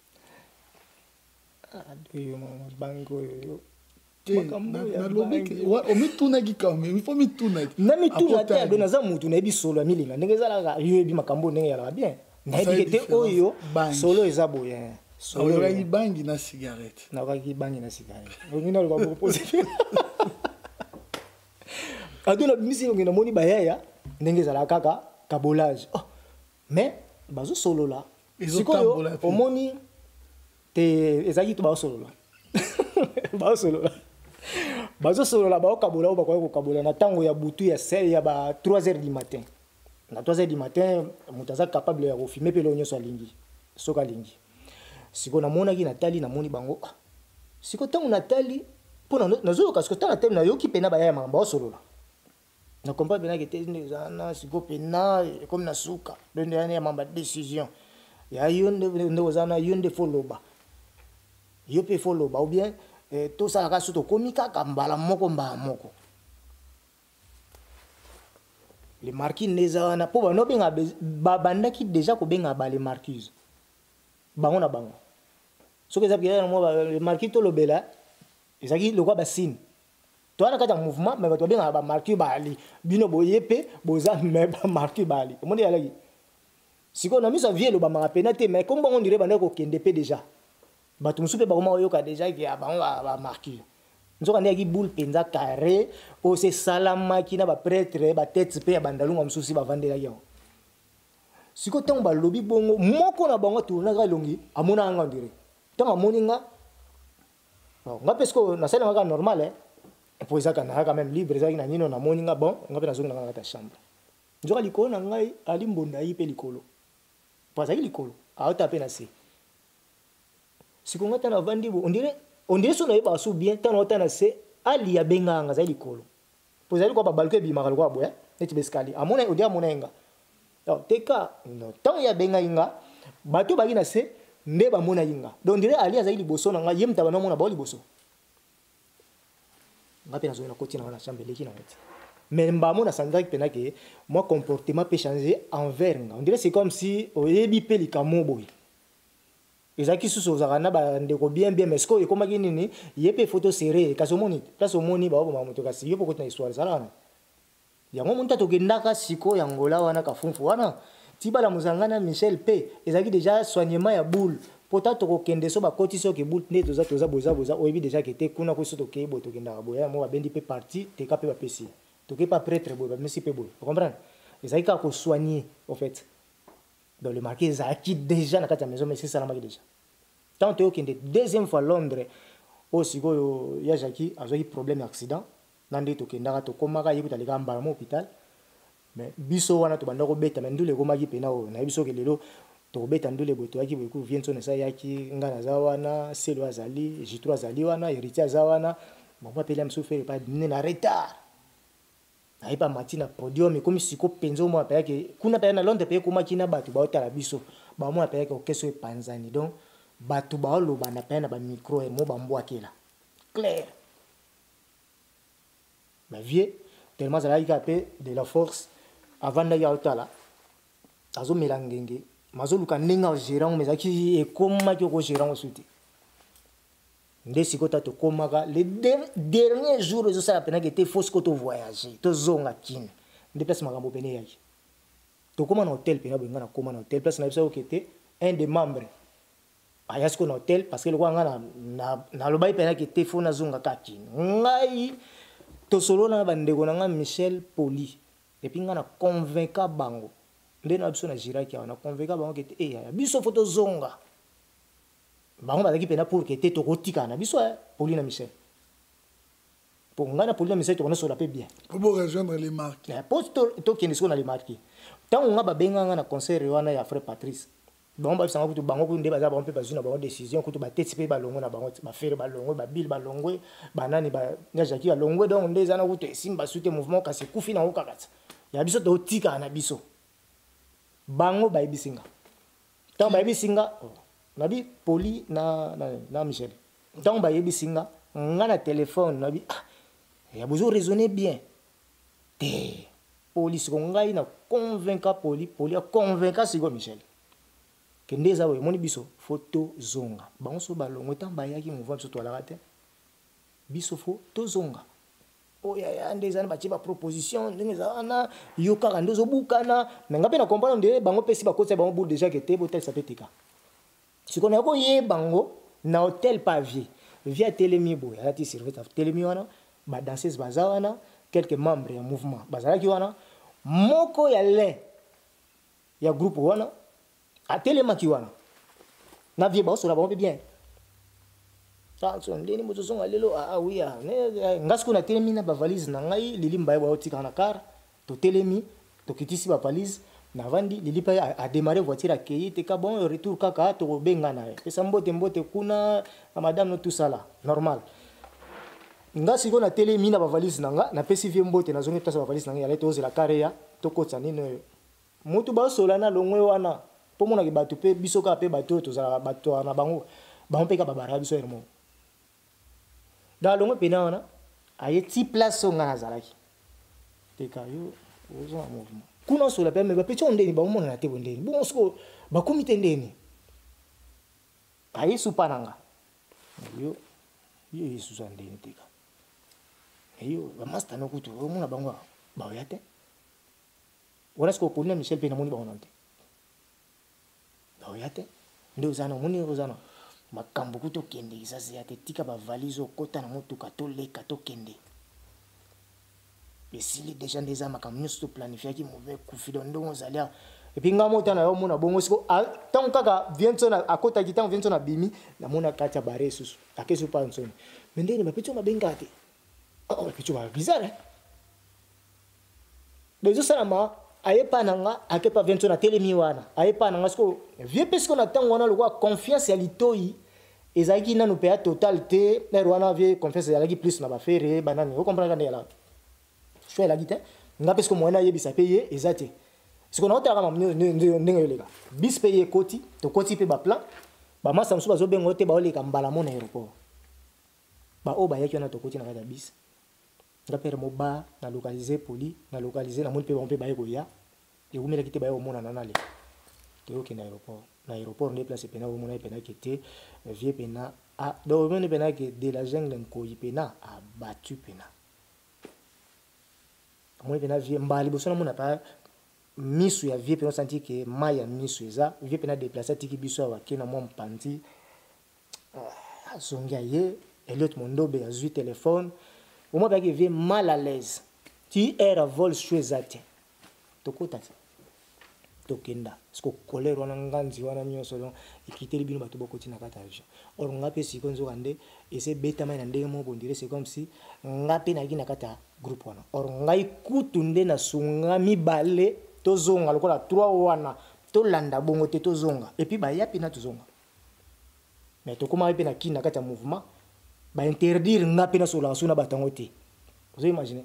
adio mo bango yo na lobiki o mituna gikame il faut mituna na mituna ta do na za mutu na ebisolo milinga ndenge za la yo ebi makambo ndenge ya la bien na ebikete oyo solo eza boye solo ya bangi na cigarette na ka ki bangi na cigarette ngina lo ba proposer aduna bimisi ngina moni bayaya ndenge za la kaka kabolage oh mais bazo solo la sikoyo omoni te ezaki to ba solo la ba solo la bazo solo la ba kabola ba ko kabola na tango ya butu ya sel ya ba trois heures du matin na trois heures du matin mutaza capable ya refumer pe lo nyoso lingi soka lingi siko na mona ki Natali na moni bango siko tango Natali pona nazo ka siko tango Natali na yoki pena ba ya mamba solo la na kompa pena ke tene zana siko pena comme na suka donde ya mamba décision ya yonde ndo zana yonde foloba yo pe foloba ou bien eh, tout ça ka suto komika kambala moko mba moko les marquis neza na po bano benga babanda ki déjà ko benga ba les marquis bango na bango so que ça bien mo les marquis to lobela ezaki lokwa ba signe to ana kata mouvement mais to benga ba marquis bali bino boyepe boza me ba marquis bali omondi alaki siko na miso vie lo ba mapena te mais comme on dirait banda ko kende pe déjà bato musupe ba koma oyoka déjà ki abango ba marquis nzoka nde yaki boule penza carré o se salamaki na ba prêtre ba tête pe ya bandalunga mususi bavandelaki yango siko ntango balobi bongo moko na bango tournaka elongi amona anga ndire ntango amoni nga nga pesko nasalanga kaka normal eh po ezaka na quand même libre ezalaki na nino namoni nga bon nga mpe nazongi na nga kata chambre nzoka likolo na ngai ali mbonda ye mpe likolo po azalaki likolo aota mpe na se siko nga tana avandi bo ondire ondire so nayeba so bien tana ota na se ali abenganga azali likolo po ezali kwa babaluko ebimaka lokwa boya neti beskali amona odi amona nga teka no ntango ye abengai nga bato baki na se nde bamonaki nga donc ondire ali azali liboso na nga ye mutu abanamona bao liboso nga mpe nazongi na koti na nga na chambre eleki na ngati mais mbamona sanzaki mpena ke moi comportement peut changer envers nga ondire c'est comme si oyebi mpe likamo boye ezalaki susu ozalaka na bandeko bien bien mais sikoyo ekomaki nini ye mpe photo sere kasi omoni place omoni baoboma moto kasi yo mpe koti na histoire ezalaka na yango moni ta tokendaka sikoyo ya ngola wana kafunfu wana tibala mozanga na Michel pe ezalaki déjà soignement ya boule po ta tokokende so bakoti soki boule nde toza toza boza boza oyebi déjà kete kuna ko so tokei boye tokendaka boye mo babendi mpe parti teka mpe bapesi toke pas prêtre boye bamesi mpe boye comprendre ezalaki kaka kosoigner en fait dans le marqué ezalaki déjà na kati ya maison mais esalamaki déjà tant tokende deuxième fois Londres o sikoyo ya jaki azwaki problème ya accident na nde tokendaka tokomaka ye kuta leka mbala mo hôpital mais biso wana tobanda kobeta mais ndule ekomaki mpena oyo nayebi soki lelo tokobeta ndule boye toyaki boye vie nso nasa yaki nga naza wana selo azali jitro azali wana héritier aza wana bango apeli ya mosu fere pa dine na retard naye pa mati na podium ekomi siko mpenza omona peyaki kuna peya na Londres peye ekomaki na bato baotala biso bamona peyaki okeso epanzani donc bato baoloba na peya na bamicro mo bambwakela clair bavie tellement azalaki kaka mpe de la force avandaki aotala azomela ngenge mazoluka ndenge agérant mais ezalaki ekomaki okogérant osu te nde sikoyo ta tokomaka le dernier jour ezosala penaki ete fo sikoyo tovoyage tozonga kine nde place makambo pene eyaki tokóma na hotel pena boye nga nakóma na hotel place na biso oke te un des membres aya sikoyo na hotel parce que lokwa nga nalobaki penaki ete fo nazonga kaka kine ngai tosolola na bandeko na nga Michel Poli epuis nga na convainca bango nde na biso na jiraki awa na convainca bango kete e yaya biso fo tozonga bango bazalaki mpena pour kete tokotikana na biso Poli na Michel po ngai na Poli na Michel tokonasola mpe bien po rejoindre les marques po tokende sikoyo na les marques ntango nga babenganga na concert wana ya frère Patrice bango babisanga kutu bango kutu nde baza bango mpe bazwi na bango décision kutu bateti mpe balongwe na bango bafere balongwe babile balongwe banani bajaki balongwe donc nde eza na kutu esimi baswi te mouvement kasi ekufi nango kaka ti ya biso totikaka na biso bango bayebisi nga ntango bayebisi nga nabi Poli na, na, na Michel ntango bayebisi nga nga na telefone nabi ah, ya bozo raisonner bien te Poli siko ngai na convainca Poli Poli a convainca siko Michel kende eza oyo emoni biso fo tozonga bango so balongwe ntango bayaki mouvement biso toalaka te biso fo tozonga oyaya nde eza na batie baproposition ndenge eza wana yo kaka nde ozobukana me nga mpe na comprendre nde bango mpesi bakotisa bango boule déjà kete botalisa mpe teka sikoyo na koyeba bango na hotel pavier via telemi boye alati service telemi wana badanseuse baza wana quelques membres ya mouvement bazalaki wana moko ya lin ya groupe wana atelemaki wana na vie baosola bango mpe bien so ndeni mozozonga lelo oui nga sikoyo natelemi na bavalise na ngai lili mbaye baotikaka na kar totelemi tokitisi bavalise navandi lili mpe adémarre voiture akei teka bon retour kaka tokobenga na ye pesa mbote mbote kuna na madame no tosala normal nga sikoyo natelemi na bavalise na nga napesi vie mbote nazongi tasa bavalise na ngai yale tozela kare ya tokotisa nini oyo motu baosola na longwe wana mpo monaki bato mpe biso kaka mpe bato oyo tozalaka bato na bango bango mpe kaka babaraka biso hermo dans longwe pena wana aye ti place oyo nga nazalaki teka yo ozonga mouvement kuna osola mpe me bapeti oyo ndeni baomonana te bo ndeni bongo siko bakomi te ndeni aye supa na nga yo yo yesusu ya ndeni teka eyo bamasta no kutu omona bango baoya te wana siko Poli na Michel mpe namoni bango nano te baoya te nde oza na omoni oza na makambo kuto kende ça c'est atetika ba valise okota na motuka to leka to kende et s'il est déjà des âmes comme nous to planifier qui mauvais coup fi don don zalia et puis ngamo tana yo mona bongo siko tant kaka viento na akota kitango viento na bimi na mona kacha bare susu akesu pa nsoni mendeni mapicho mabengate oh mapicho ba bizarre les autres salama ayepa nanga akepa viento na telemi wana ayepa nanga siko vie pesco na tango wana lokwa confiance ya litoi ezaki na no paya total te na rwana vie confiance ya laki plus na ba fere banani vous comprenez quand là choix la guité nga pesco moyena yebisa payer ezate siko na otaka mamnyo ndenge yolega bis payer koti to koti pe ba plan ba masa msuba zo bengo te ba oleka mbala mona aéroport ba o ba yaki na to koti na kata bis nga pere mo ba na localiser poli na localiser na moni pe ba pe ba yeko ya et vous mettez kiti ba yo mona na nale to ke na aéroport na aéroport ne place pena o mona pena kete vie pena a do mona pena ke de la jungle ko pena a battu pena moi pena vie mbali boso na mona pa misu ya vie pena senti ke maya misu eza vie pena déplacer tiki biso wa ke na mo mpanzi azongia ye Elliot Mondobe a zui téléphone au moins que vie mal à l'aise ti era vol chouezate tokota tokenda sko kolero wana nganzi wana nyoso don ikiteli bino bato bokoti na kata avion or ngape siko nzo kande ese beta mai na ndenge mo bondire c'est comme si ngape na gina kata groupe wana or ngai kutunde na sunga mibale tozonga lokola trois wana to landa bongo te tozonga et puis ba yapi na tozonga mais to koma pe na kina kata mouvement ba interdire ngape na sola suna batango te vous imaginez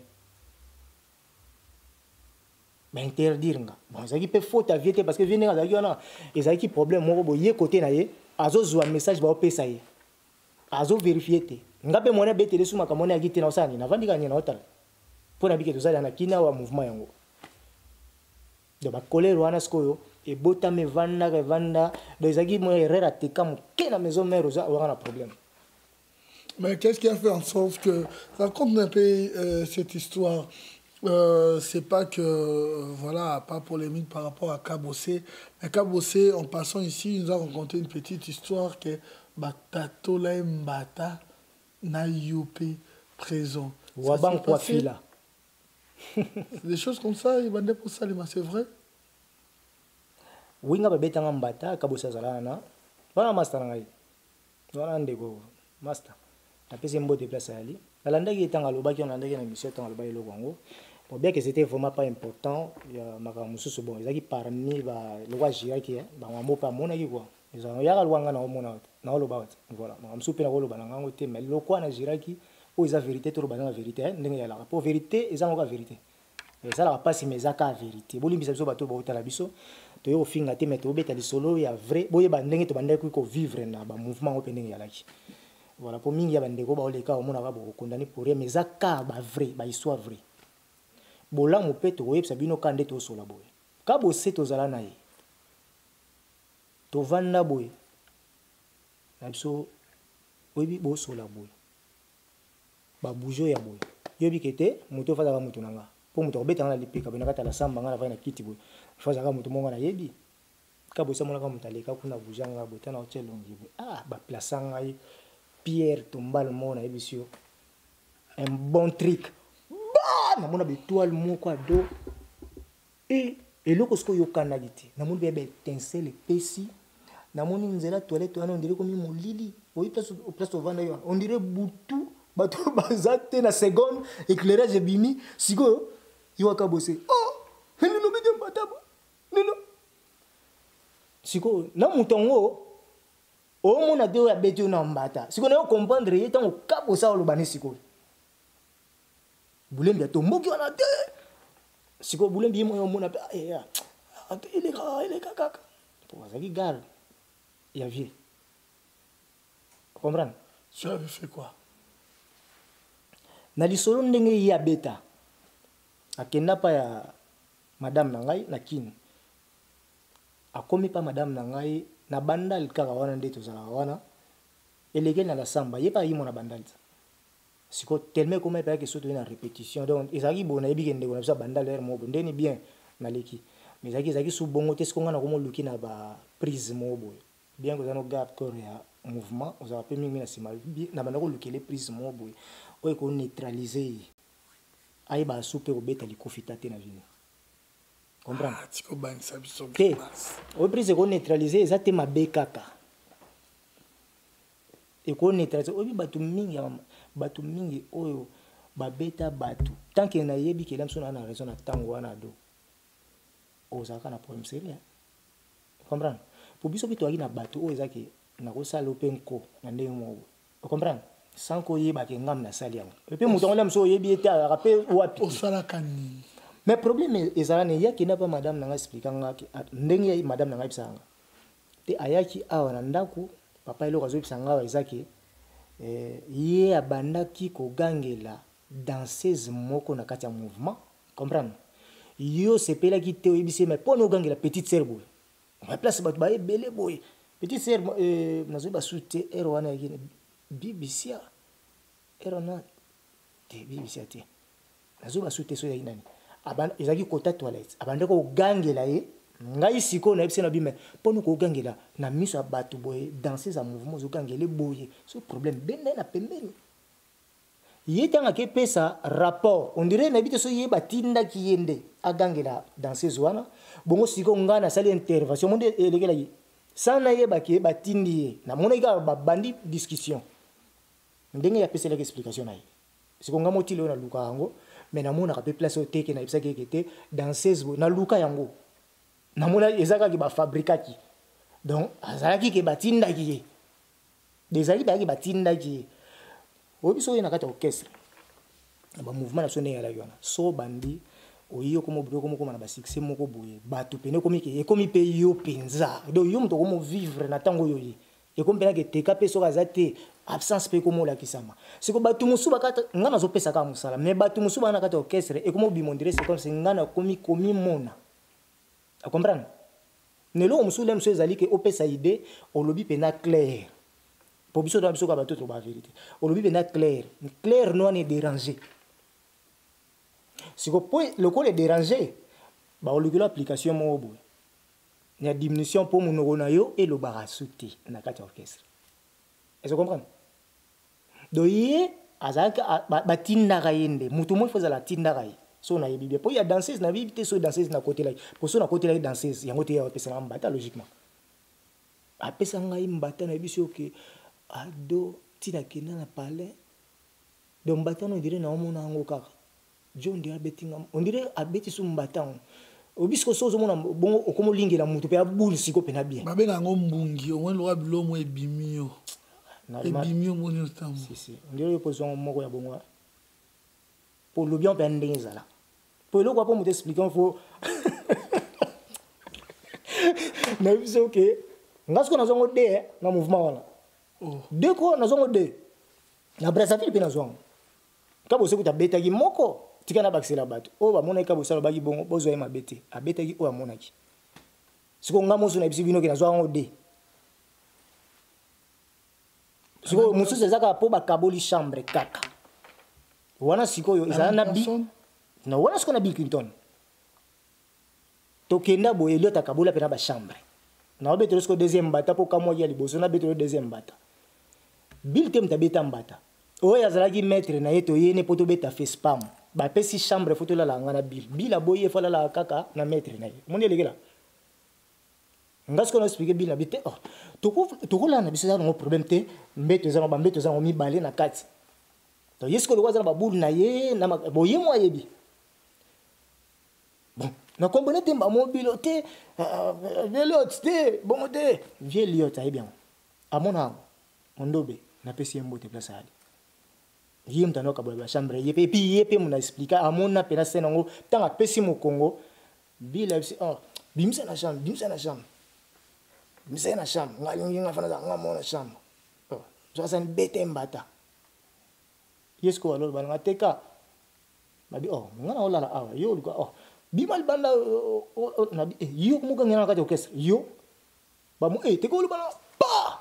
mais interdire nga bon ça qui peut faute à vieté parce que vient nga zaki wana ezaki problème moko boye côté na ye azo zo message ba opesa ye azo vérifier te nga pe mona bete lesu makamona yakite na osani na vandika nyina otala pona bike tozali na kina wa mouvement yango de ba kolero wana skoyo e bota me vanda ke vanda do ezaki mo erreur te kam ke na maison mère oza wana problème. Mais qu'est-ce qui a fait en sorte que raconte un peu euh, cette histoire. Euh, c'est pas que, euh, voilà, pas polémique par rapport à Kabossé. Mais Kabossé, en passant ici, il nous a raconté une petite histoire que Batato la Mbata na Youpé présent. Wabang Kwafila. Des choses comme ça, il va dire pour ça, c'est vrai? Oui, nga babeta nga Mbata, Kabossé Zalana. Voilà, master ngai. Voilà, ndeko, master. Tapé mbo de place ali. Alanda qui est en aloba qui on anda qui na mission en aloba elo wango. Bon bien que c'était vraiment pas important, il y a makamusu bon, ils qui parmi ba le roi Jiraki hein, ba ngamo pa mona ki quoi. Ils ont ya kalwanga na mona na oloba voilà. Makamusu pe na oloba na ngango te mais lokwa na Jiraki o isa vérité to ba na vérité hein, ndenge ya la pour vérité ils ont ka vérité. Et ça la pas si mais aka vérité. Bolimbi biso bato ba utala biso. To yo finga te mais to beta li solo ya vrai, boye ba ndenge to banda ko vivre na ba mouvement o pendenge ya laki. Voilà, pour mingi ya bandeko ba oleka o mona ba bo condamné pour rien mais ça ka ba vrai, ba histoire vrai. Bola mo peto oyeb sabino kande to sola boy. Ka bo seto zala na ye. To vanda boy. Abso oyebi bo sola boy. Ba bujo ya boy. Yobi kete moto fa za moto nanga. Po moto obeta na lipika bena kata la samba ngana fa na kiti boy. Fa za moto monga na yebi. Ka bo samona ka mutaleka kuna bujanga botana o chelongi boy. Ah ba place ngai Pierre Tombal mona ebisio un bon trick bah na mona betoile moko ado et et loko sko yokana giti na mona bebe étincelle pesi na mona nzela toilette wana on dirait comme molili oyi place au place au vanda on dirait butu bato bazate na seconde éclairage bimi siko yo Kabossé oh nino bidem bataba nino siko na mutongo o mona de ya beto na mbata siko na yo comprendre ye tant Kabossé o lobani siko bulembi to moki wana te siko bulembi mo yo mona pe eh ya il est il est kaka pour ça qui garde il y a vie comprendre tu avais fait quoi na lisolo ndenge ya beta akenda pa ya madame na ngai na kini akomi pa madame na ngai na bandal kaka wana ndeto zala wana elege na la samba yepa yimo na bandal siko tellement comme pas que surtout une répétition donc ezaki bona yebi ndeko na bisa bandal er mo ndeni bien na leki mais ezaki ezaki sous bongo te siko ngana ko mo luki na ba prise mo boy bien que ça no gap korea mouvement vous avez mingi na sima na bana ko lukele prise mo boy o ko neutraliser ay ba soupe ko beta likofita te na vini comprendre ah tiko ban sabiso ke o prise ko neutraliser ça te mabe kaka e ko neutraliser o bi batu mingi batu mingi oyo ba beta batu tant que na yebi ke lamso na raison na tango wana do o za kana problème sérieux comprendre pour biso bito na batu o ezaki na ko sala openko na ndenge mo o comprendre sans ko yeba ke ngam na sali yango et puis muto ngala mso yebi eta rappel wapi o sala kani mais problème ezala ne yaki na pa madame na expliquer ngaki ndenge ya madame na ngabisanga te ayaki awa na ndako papa elo kazo bisanga wa ezaki eh ye abandaki ko gangela danseuse moko na kati ya mouvement comprendre yo sepela ki te oyebisi mais pono gangela petite sœur boy on place ba ba belé boy petite sœur euh nazo ba soute ero wana yaki B B C ero na te B B C te nazo ba soute so yaki nani abanda ezaki kota toilette abanda ko gangela ye ngai siko na ebise na bime pono ko gangela na miso ya batu boy danser za mouvement zo gangele boye so problème bende na pembeni yetanga ke pesa rapport on dirait na bite so ye batinda ki yende agangela danser wana bongo siko ngana sali intervention monde elekela yi sana ye baki batindi ye na mona ga bandi discussion ndenge ya pesa la explication na ye siko ngamo tilo na luka yango mais na mona ka pe place oteke na ibisa ke kete danseuse na luka yango na mona ezaka ki ba fabrikaki donc azalaki ke batinda ki ye desali ba ki batinda ki obiso ye na kata orchestre ba mouvement national ya la yona so bandi oyo komo bro komo koma na ba succès moko boye batu pene komi ke ekomi pe yo penza do yo mto komo vivre na tango yo ye ekomi pena ke teka pe so kazate absence pe komo la kisama siko batu musuba kata ngana zo pesa ka musala mais batu musuba na kata orchestre ekomo bimondire c'est comme si ngana komi komi mona a comprendre ne lo musule mso ezali ke opesa idée o lobi pena clair pour biso do biso ka batu to ba vérité o lobi pena clair clair no ne déranger si vous pouvez le coup les déranger bah on l'application mon bout il y a diminution pour mon neuronayo et le barasuti na kati orchestre est-ce que vous comprenez donc hier azaka batinda kayende mutu mo faza la tinda kay so na yebi pour il y a danseuse na bibi te so danseuse na côté là pour so na côté là danseuse yango te ya pesa na mbata logiquement a pesa ngai mbata na biso ke ado tina kena na palais donc mbata no dire na omona ngo kaka John dirait betting on dirait à beti sous mbatang obisco sozo mona bongo okomo lingela mutu pe abuli siko pena bien babe na ngombungi on lo abilo mo ebimio ebimio mo ni otam si si on dirait position moko ya bongo pour le bien pendé ezala pour le quoi pour me expliquer faut na biso ke ngasko na zongo de na mouvement wala oh de ko na zongo de na Brazzaville pe na zongo kabo se kuta betaki moko tika na bakisela bato o ba mona kabo sala baki bongo bozo ya mabete abetaki o amonaki siko ngamo so na bisi bino ke na zongo de siko musu zaka po ba kaboli chambre kaka wana siko yo izana na bi na wana siko na Bill Clinton to kenda boye lo ta kabola pena ba chambre na obetelo siko deuxième bata po kamo ya liboso na betelo deuxième bata Bill tem ta beta mbata oya zalaki maître na yeto yene poto beta fait spam ba pesi chambre photo la langa na Bill Bill aboye fala la kaka na maître na ye moni legela ngasko na expliquer Bill na bité oh toko toko la na biso za no problème te mbeto za no ba mbeto za no mi balé na kati to yesko le kwaza ba boule na ye na boye mo yebi bon na combien temba mobile te velote te bon te vie liot ay bien amona ondobe na pesi mbote place ali yim tano ka bola chambre yepe puis yepe mona expliquer amona pena senango tanga pesi mo Congo bila oh bimse na chambre bimse na chambre bimse na chambre ngali ngi ngafana za ngamona chambre oh so san bete mbata yesko alo bana teka babi oh ngana ola la awa yo luka oh bimal banda na yo mo ga ngana ka to orchestre yo ba mo eh teko lu bana pa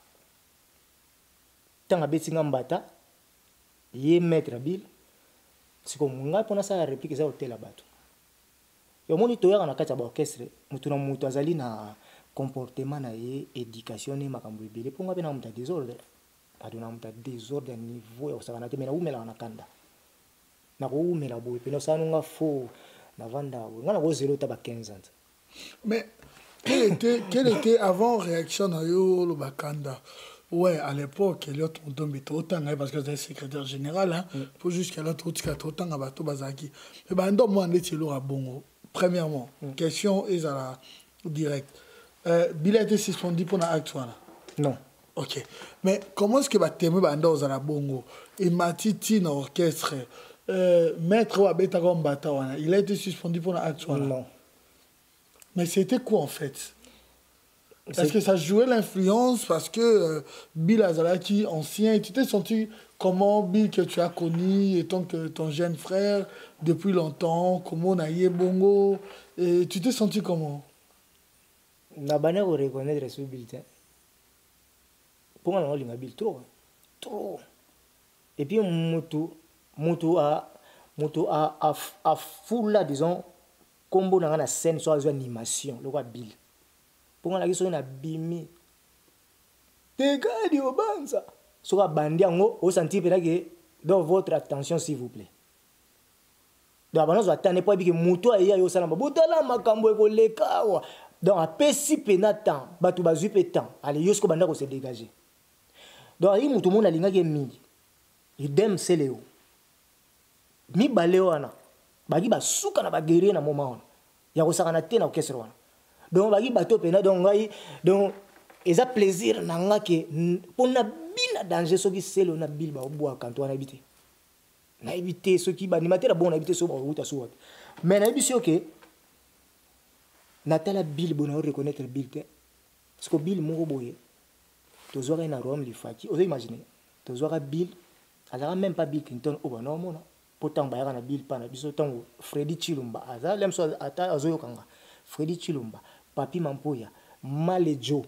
tanga beti ngambata ye maître Bill siko munga pona sa réplique za hotel bato yo moni to ya na kati ya orchestre mutu na mutu azali na comportement na ye éducation ne makambo ebele mpo nga mpe na moto ya désordre ado na moto ya désordre ya niveau ya kosakana te me naumelaka na kanda nakoumela boye mpe nosala nonga fo navanda boye nga nakozela ota ba quinze ans. Mais quel était, quel était avant réaction na yo le bakanda? Ouais, à l'époque, Elliot Ndombi autant parce que c'est secrétaire général hein, mm. Pour jusqu'à l'autre autant à bateau bazaki. Mais ben donc moi on est chez Laura Bongo. Premièrement, mm. Question est à la direct. Euh, Bill a été suspendu pour la acte là. Non. OK. Mais comment est-ce que ba témoin banda aux la Bongo et Matiti na orchestre euh, maître wa beta comme bata wana, il a été suspendu pour la acte là. Non. Mais c'était quoi en fait? Est-ce que ça jouait l'influence parce que euh, Bill Azalaki, ancien, tu t'es senti comment Bill que tu as connu étant que ton jeune frère depuis longtemps, comment on a eu Bongo, et tu t'es senti comment? Na bana ko reconnaître ce Bill. Pour moi, on a Bill trop, trop. Et puis mutu mutu a mutu a a a full là disons combo dans la scène sur la animation, le roi Bill. Pour moi, la question est bimi. Tegadi obanza. Soka bandi ango, au senti que dans votre attention s'il vous plaît. Donc avant nous attendre pas que muto ayi ayo salamba. Botala makambo eko lekawa. Donc après si penatan, batu bazu petan. Allez yosko banda ko se dégager. Donc ayi muto mona linga ke mingi. Idem seleo. Mi baleo ana. Bagi ba suka na ba guerrier na moment wana. Ya ko saka na te na orchestre wana. Donc bagi bato pena donc ngai donc eza plaisir nanga ke pona bina danger soki selo na bil ba obwa kanto na habité na habité soki ba animateur bon habité so ba uta so mais na habité OK natala bil bon na reconnaître bil te parce que bil mo boye to zoka na Rome li faki ozo imaginer to zoka bil ala même pas Bill Clinton o ba no mona pourtant ba na bil pa na biso tango Freddy Chilumba aza lemso ata azoyo kanga Freddy Chilumba Papi Mampoya, Malejo,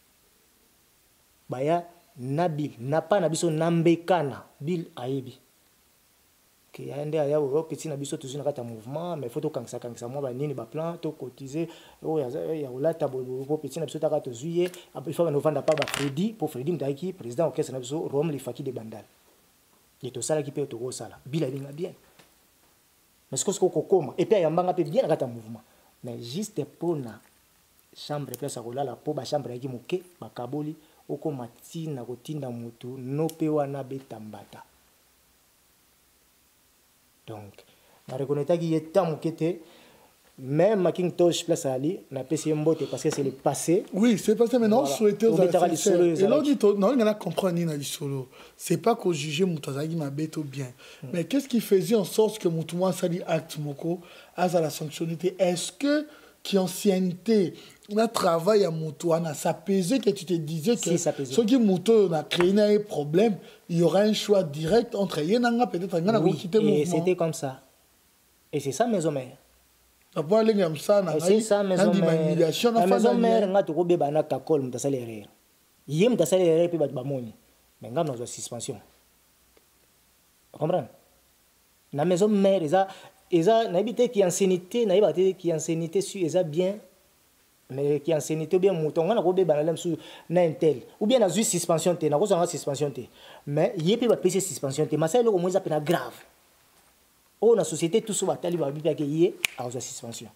Baya, Nabil, Napa Nabiso Nambekana, Bill Aebi. Que yande aya wo petit Nabiso toujours na kata mouvement, mais photo quand ça quand ça moi ba nini ba plan to cotiser, oh ya ya ola tabo petit Nabiso ta kata juillet, après il faut nous vendre pas ba Freddy, pour Freddy Mdaiki, président orchestre Nabiso Rome les Faki de Bandal. Et tout ça là qui peut to go sala. Bill alinga bien. Mais ce que ce ko koma et puis yambanga pe bien na kata mouvement. Mais juste pour na chambre place akola la po ba chambre yaki moke bakaboli oko matina kotinda mutu no pe wana betambata. Donc na reconnaître ki yeta mokete même Macintosh place ali na pesi mbote parce que c'est le passé. Oui, c'est passé maintenant voilà. Souhaiter aux et là dit non il y en a comprendre ni na solo. C'est pas qu'au juger mutazagi ma bête bien. Mm. Mais qu'est-ce qui faisait en sorte que mutumwa sali acte moko à la sanctionnité? Est-ce que qui ancienneté on travail à Moutouana, ça pesait que tu te disais que si, ceux qui Moutou a créé un problème, il y aura un choix direct entre Yenanga peut-être Yenanga oui, quitter le mouvement. Et c'était comme ça. Et c'est ça maison mère. Après les comme ça, na c'est ça maison mère. La maison mère nga to ko beba na kakol mtasala erreur. Yem mtasala erreur pe ba bamoni. Mais nga dans suspension. Vous comprenez? La maison mère eza eza na habité qui ancienneté na habité qui ancienneté sur eza bien mais qui ancienneté bien mouton on a robé banalem sur na intel ou bien na juste suspension té na ko sanga suspension té mais yépi ba pc suspension té masai loko moza pena grave o na société tout so batali ba bipia ke yé a suspension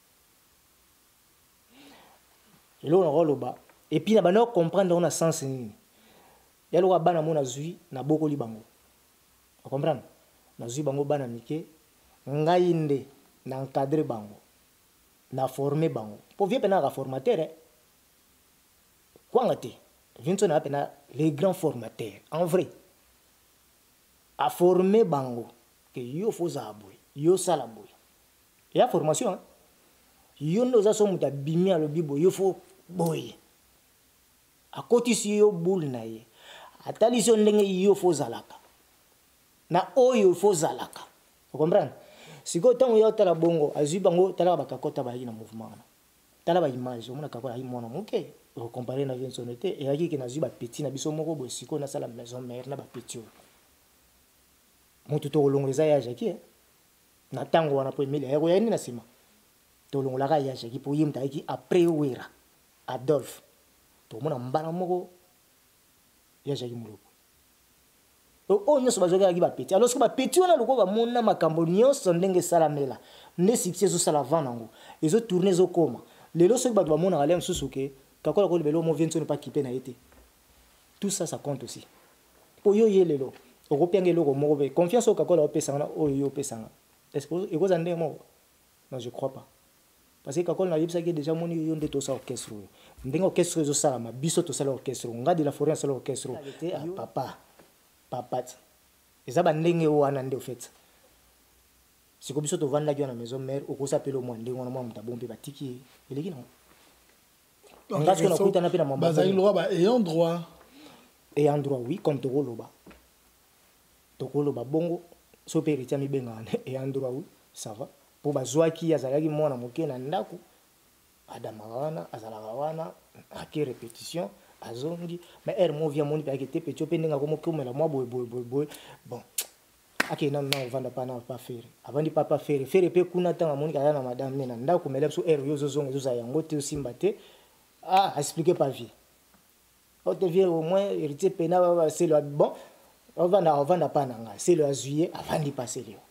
et là on roloba et puis na bana comprendre on a sens ni ya lo bana mona zui na boko li bango vous comprenez na zui bango bana mike ngai nde na encadrer bango na former bango pour vieux pena formateur eh quoi ngati vinto na pena les grands formateurs en vrai a former bango que yo foza boy yo sala boy ya formation hein? Yo no za so muta bimi a lo bibo yo fo boy a koti si yo boule na ye atali so ndenge yo foza laka na oyo foza laka vous comprenez? Si vous avez un la bongo, azu bango tala ba kakota ba yi na mouvement. Tala ba image, on a kakota yi mona OK. Vous comparez na viensonité et aki ki na zu ba petit na biso moko bo siko na sala maison mère na ba petit. Mutu to longeza ya jaki. Na tango wana po mille ya ko ya ni na sima. To longola ka ya jaki po yimta ki après wera. Adolphe tomona mbala moko ya Jacques Muloko o nyonso bazokaki bapeti alors que bapeti wana loko bamona makambo nyonso ndenge esalamela nde succès ezosala vent nango ezotourne ezokoma lelo soki bato bamonaka le mosusu ke kakola kolobela omo vie nso pas kipe na ye te tout ça ça compte aussi oyo ye lelo okopianga eloko moko be confiance oyo kakola opesanga oyo yo opesanga est-ce que ekozala ndenge moko non je crois pas parce que kakola nayebisaki déjà moni yo nde tosala orchestre oyo ndenge orchestre ezosalama biso tosala orchestre nga de la forêt asala orchestre papa papa eza bandenge wana nde ofete siko biso tovandaki wana maison mère okosapela omwa ndenge wana mwa moto abompe batiki eleki nango ngasi kona kutana pe na mama bazali loba ba ayant droit ayant droit oui comme tokoloba tokoloba bongo so pe héritier mibengana ayant droit oui ça va po bazwaki azalaki mwana moke na ndako adamaka wana azalaka wana ake répétition azongi mais er mo via moni pa ke te petio pe ndinga komo komela mwa boy boy boy boy bon ake na na vanda pa na pa faire avandi papa faire faire pe kuna tanga moni kala na madame nena ndako mela so er yo zozonga zo za yango te osimba te ah expliquer pas vie on te vient au moins héritier pena c'est le bon on va na on va na pa nanga c'est le juillet avandi passer le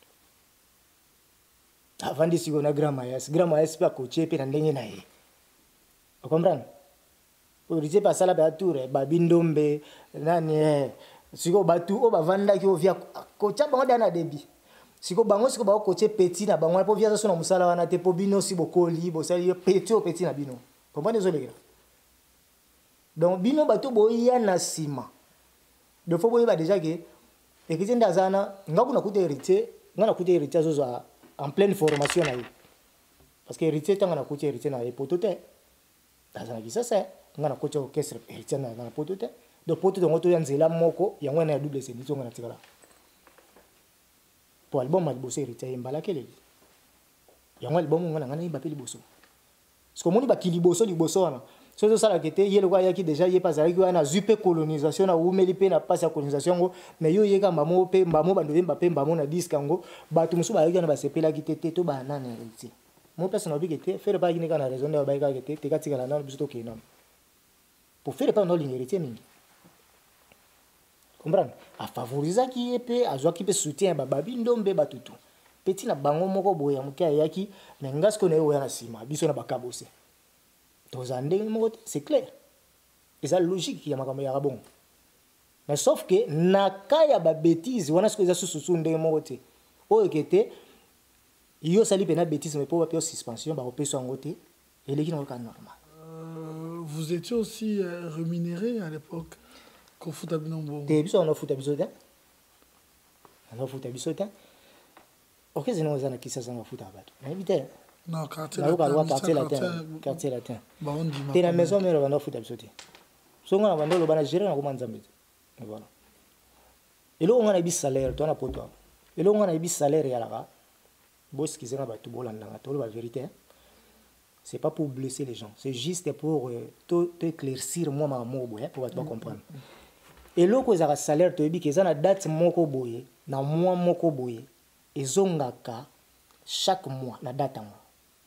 avandi siko na grand mayas grand mayas pa coacher pe na ndenge na ye vous comprenez pour dire pas ça la bature babindombe nani siko batu o bavanda ki o via kocha bango dana debi siko bango siko ba coacher petit na bango po via so na musala wana te po bino si bokoli bo sali petit o petit na bino comprenez désolé donc bino batu boya na sima de faut boya déjà que et que ndazana ngaku na kuta héritier ngana kuta héritier zo en pleine formation na ye parce que héritier tanga na kuta héritier na ye potote ndazana ki ça c'est ngana kocha orchestre héritier na na potote donc potote ngoto ya nzela moko yango na double scène nzo ngana tikala pour album al bosse héritier mbala keleli yango album ngana ngana iba peli bosso parce que moni ba kiliboso liboso wana so so sala kete yele kwa yaki déjà ye pas avec wana zupe colonisation na umeli pe na passe ya colonisation ngo mais yo yeka mbamo pe mbamo bando bemba pe mbamo na disque ngo batu musu ba yaki na ba sepela kitete to ba nana héritier mon personnel bi kete faire pas ni kana raison de ba yaka kete te katika na na biso to kenan pour faire pas dans l'héritier mingi comprendre a favoriser qui épée a joie qui peut soutien ba babi ndombe batutu petit na bango moko boya mukia yaki mais ngas ko na yo na sima biso na bakabose to zande moko c'est clair et ça logique ya makambo ya bon mais sauf que na kaya ba bêtise wana ce que ça sous ndenge moko te o ekete yo sali pena bêtise mais pour pas suspension ba opeso ngote eleki na ka normal. Vous étiez aussi euh, rémunéré à l'époque qu'au foot à Binombo. T'es biso on a foot à biso ta. On a foot à biso ta. OK, c'est nous on a qui ça on a foot à battre. Mais vite. Non, quartier latin. Quartier latin. Quartier latin. Bah on dit. T'es la maison mais on a foot à biso ta. So on a vendu le bana gérer na ko manzambe. Et voilà. Et là on a bis salaire, toi na poto. Et là on a bis salaire ya la. Boss qui sera battu bolanda to la vérité. C'est pas pour blesser les gens, c'est juste pour euh, t'éclaircir moi ma mobo hein, pour te comprendre. Et là que ça salaire te dit que ça na date moko boye, na mois moko boye, ezongaka chaque mois na date moi.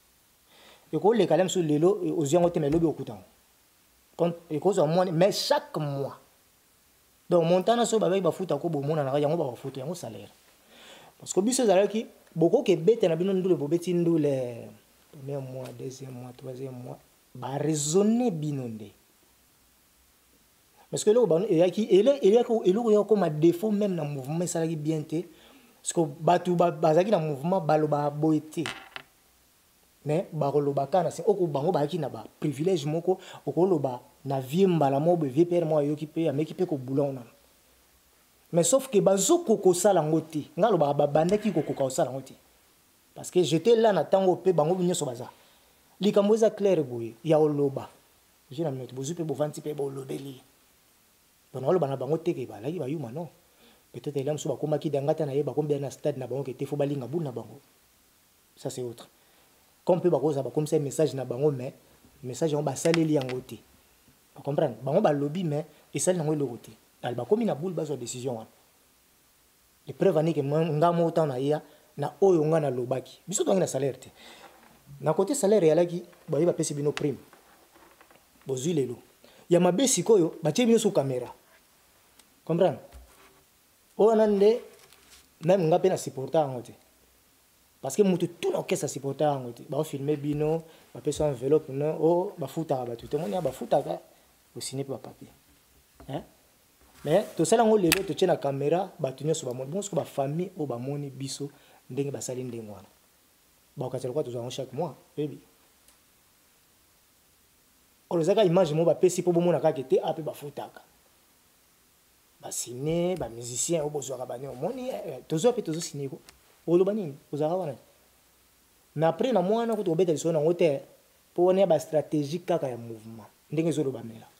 Et que les calmes sur les lots aux gens ont lobi okutan. Quand et cause moi mais chaque mois. Donc montana so ba ba futa ko bo mona na yango ba futa yango salaire. Parce que biso salaire qui beaucoup que bête na bino ndule bo beti ndule premier mois, deuxième mois, troisième mois, bah raisonner binondé. Parce que là, il y a qui, il y a, il y a, il y a comme un défaut même dans le mouvement, ça qui bien té. Parce que bah tout bah bah dans le mouvement, bah le bah boité. Mais bah le bah quand c'est au coup bah bah qui n'a pas privilège moko, au coup le bah na vie mbala mo be vie père moi yo qui paye, mais qui paye ko boulon na. Mais sauf que bah zo koko sala ngoti, ngalo bah bah bande qui koko ka sala ngoti. Parce que j'étais là na tango pe bango binyo so baza likambo za clair boye ya oloba je na minute bozu pe bo vanti pe bo lobeli bon oloba na bango teke ba la ba yuma non peut-être là mso ba koma ki dangata na ye ba kombia na stade na bango ke te fo balinga bu na bango ça c'est autre comme pe ba ko za ba comme ça message na bango mais message on ba saleli yango te vous comprenez bango ba lobby mais et ça nango lokote al ba komi na boule ba so décision les preuves ani que ngamo autant na ya na oyo nga na lobaki biso to na salaire te na côté salaire ya laki ba yeba pesi bino prime bozwi lelo ya mabe sikoyo batie bino sur caméra comprendre ona nde même nga pe na supporter yango te parce que mutu tout na okesa supporter yango te ba filmer bino ba pesa enveloppe no o ba futa ba tout monde ya ba futa ka au ciné pa papier hein mais to sala ngo lelo to tia na caméra ba tunyo so ba moni bon so ba famille o ba moni biso ndenge ba sali ndenge wana ba okatela kwa to zo chaque mois baby olozaka image mo ba pesi po bomona ka kete ape ba futaka ba ciné ba musicien o bozwaka bani omoni tozo pe tozo ciné ko oloba nini ozaka wana mais après na mwana ko to beta liso na ngote po wana ba stratégie kaka ya mouvement ndenge zo loba mela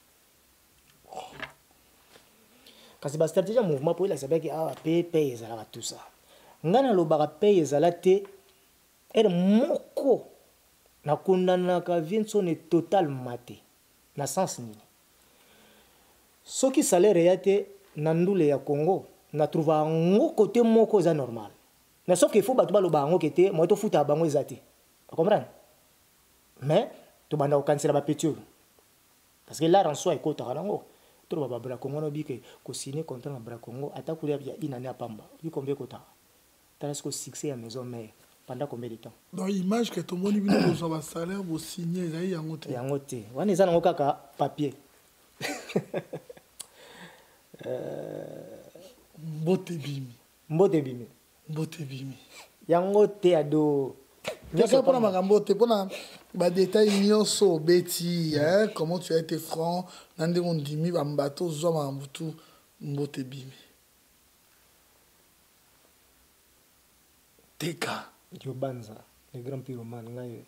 kasi ba stratégie ya mouvement po ila sabaki ah pe pe ezala tout ça ngana lobaka pe ezala te er moko na kondana ka viensone total maté na sens nini soki salaire yate na ndule ya Congo na trouva ngo côté moko za normal mais sauf que il faut batu ba loba ngo kete mo to futa bango ezate comprendre mais to banda ko cancela ba petio parce que là en soi iko ta nango to ba bra Congo no bike ko signer contrat na bra Congo atakulia ya inane apamba bi combien kota parce que succès à maison mère pendant combien de temps dans l'image que tout le monde vient de son salaire vous signer ça y a ngote ya ngote wana eza nango kaka papier euh mbote bimi mbote bimi mbote bimi ya ngote ado D'accord pour la magambo te pour na ba détail nyonso beti hein comment tu as été franc nande on dimi ba mbato zo ma mbutu mbote bimi Teka Diobanza le grand pyromane ngayo.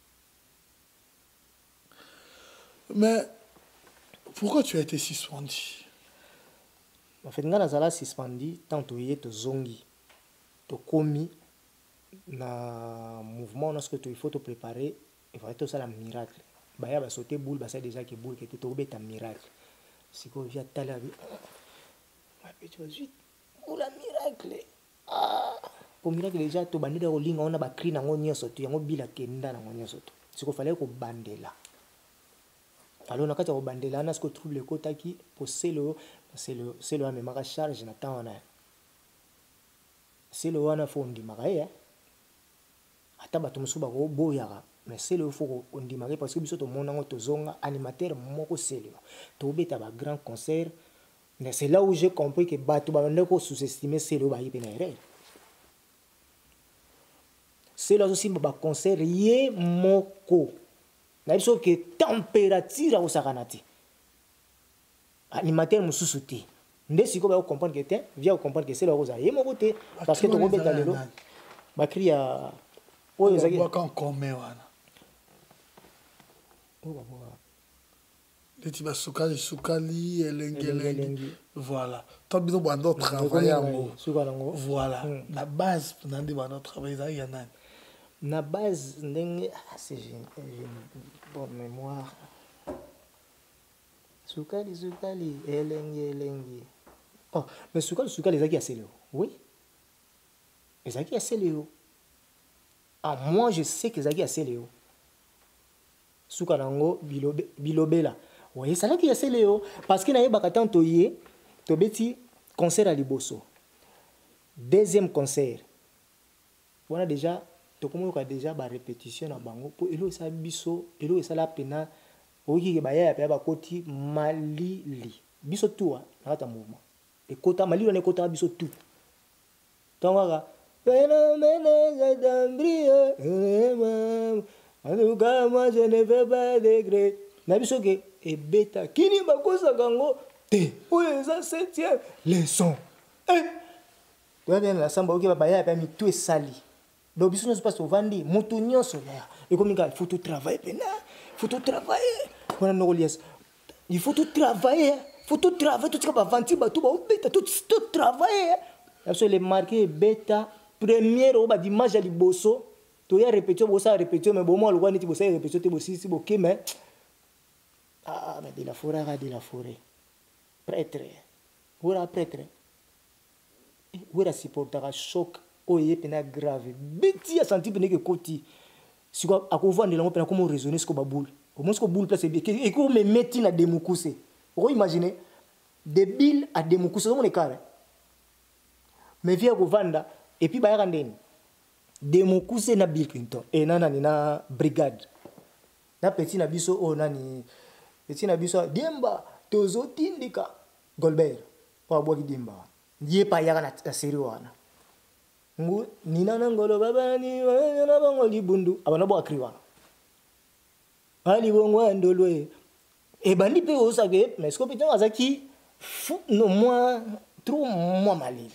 Mais pourquoi tu as été suspendu? En fait, ngana zala suspendu tant to yé to zongi to komi na mouvement on a ce que il faut te préparer il faut être ça la miracle baya ba sauter boule ba ça déjà que boule que te to beta miracle siko via tala bi ma petit vas-y ou la miracle ah pour miracle déjà to bandela ko linga on a ba cri na ngonyo soto yango bila kenda na ngonyo soto siko fallait ko bandela alors na kati ko bandela na ce que trouble ko taki pour c'est le c'est le c'est le même ma charge na temps on a c'est le wana fondi makaye ata bato musuba ko boyaka mais c'est le faut on dit makaye parce que biso to mona ngo to zonga animateur moko c'est le to beta ba grand concert mais c'est là où j'ai compris que bato ba ndeko sous-estimer c'est le ba yipena erreur c'est là aussi ba concert yé moko na biso que température au sakanati animateur mususu te nde siko ba comprendre que te via comprendre que c'est là rosa yé moko te parce que to ko beta lelo ba cria oyo zaki ba kan kome wana o ba bo leti ba sukali sukali elengelengi voilà to bino bando travailler ngo voilà la base nandi bando travailler ça ya nani na base ndenge c'est une bonne mémoire sukali sukali elengi elengi oh mais sukali sukali zaki aselo oui ezaki aselo ah moi je sais que zaki aselo suka nango bilobe bilobela oui ça là qui aselo parce que na yeba katanto yé to beti concert à liboso deuxième concert voilà déjà to komo ka déjà ba répétition na bango po elo sa biso elo sa la pena oki ke ba ya pa ba koti malili biso tout na kata mouvement et kota malili na kota biso tout tongaka phénomène d'embrio en tout cas moi je ne vais pas regretter na biso ke e beta kini ba kosa kango te oyo eza septième leçon eh toi bien la samba oki ba ya pa mi tout sali donc biso ne se passe au vandi moto nyonso ya et comme il faut tout travailler pena faut tout travailler on a no lies il faut tout travailler faut tout travailler tout ça ba venti ba tout ba beta tout tout travailler absolument les marqué beta première au ba dimanche à liboso to ya répétition bo ça répétition mais bon moi le wani ti bo ça répétition ti bo si si bo ke mais ah mais de la forêt de la forêt prêtre ora prêtre ora supportera choc oye pena grave beti ya senti pena ke koti siko akovandela ngo pena comme raisonner siko baboule au moins ce que boule place bien et qu'on me mette na Demokuse. Vous imaginez de Bill à Demokuse on est carré. Mais via Govanda et puis ba yandeni Demokuse na Bill Clinton et nana ni na brigade. Na petit na biso o nani petit na biso Demba tozo tindika Golbert pa boki Demba. Yé pa yaka na série wana. Ngu nina ngolo baba ni na bango libundu abana bo akriwa. Ali bongo ndolwe e bandi pe osage mais ce que peut-être azaki no moi trop moi malili.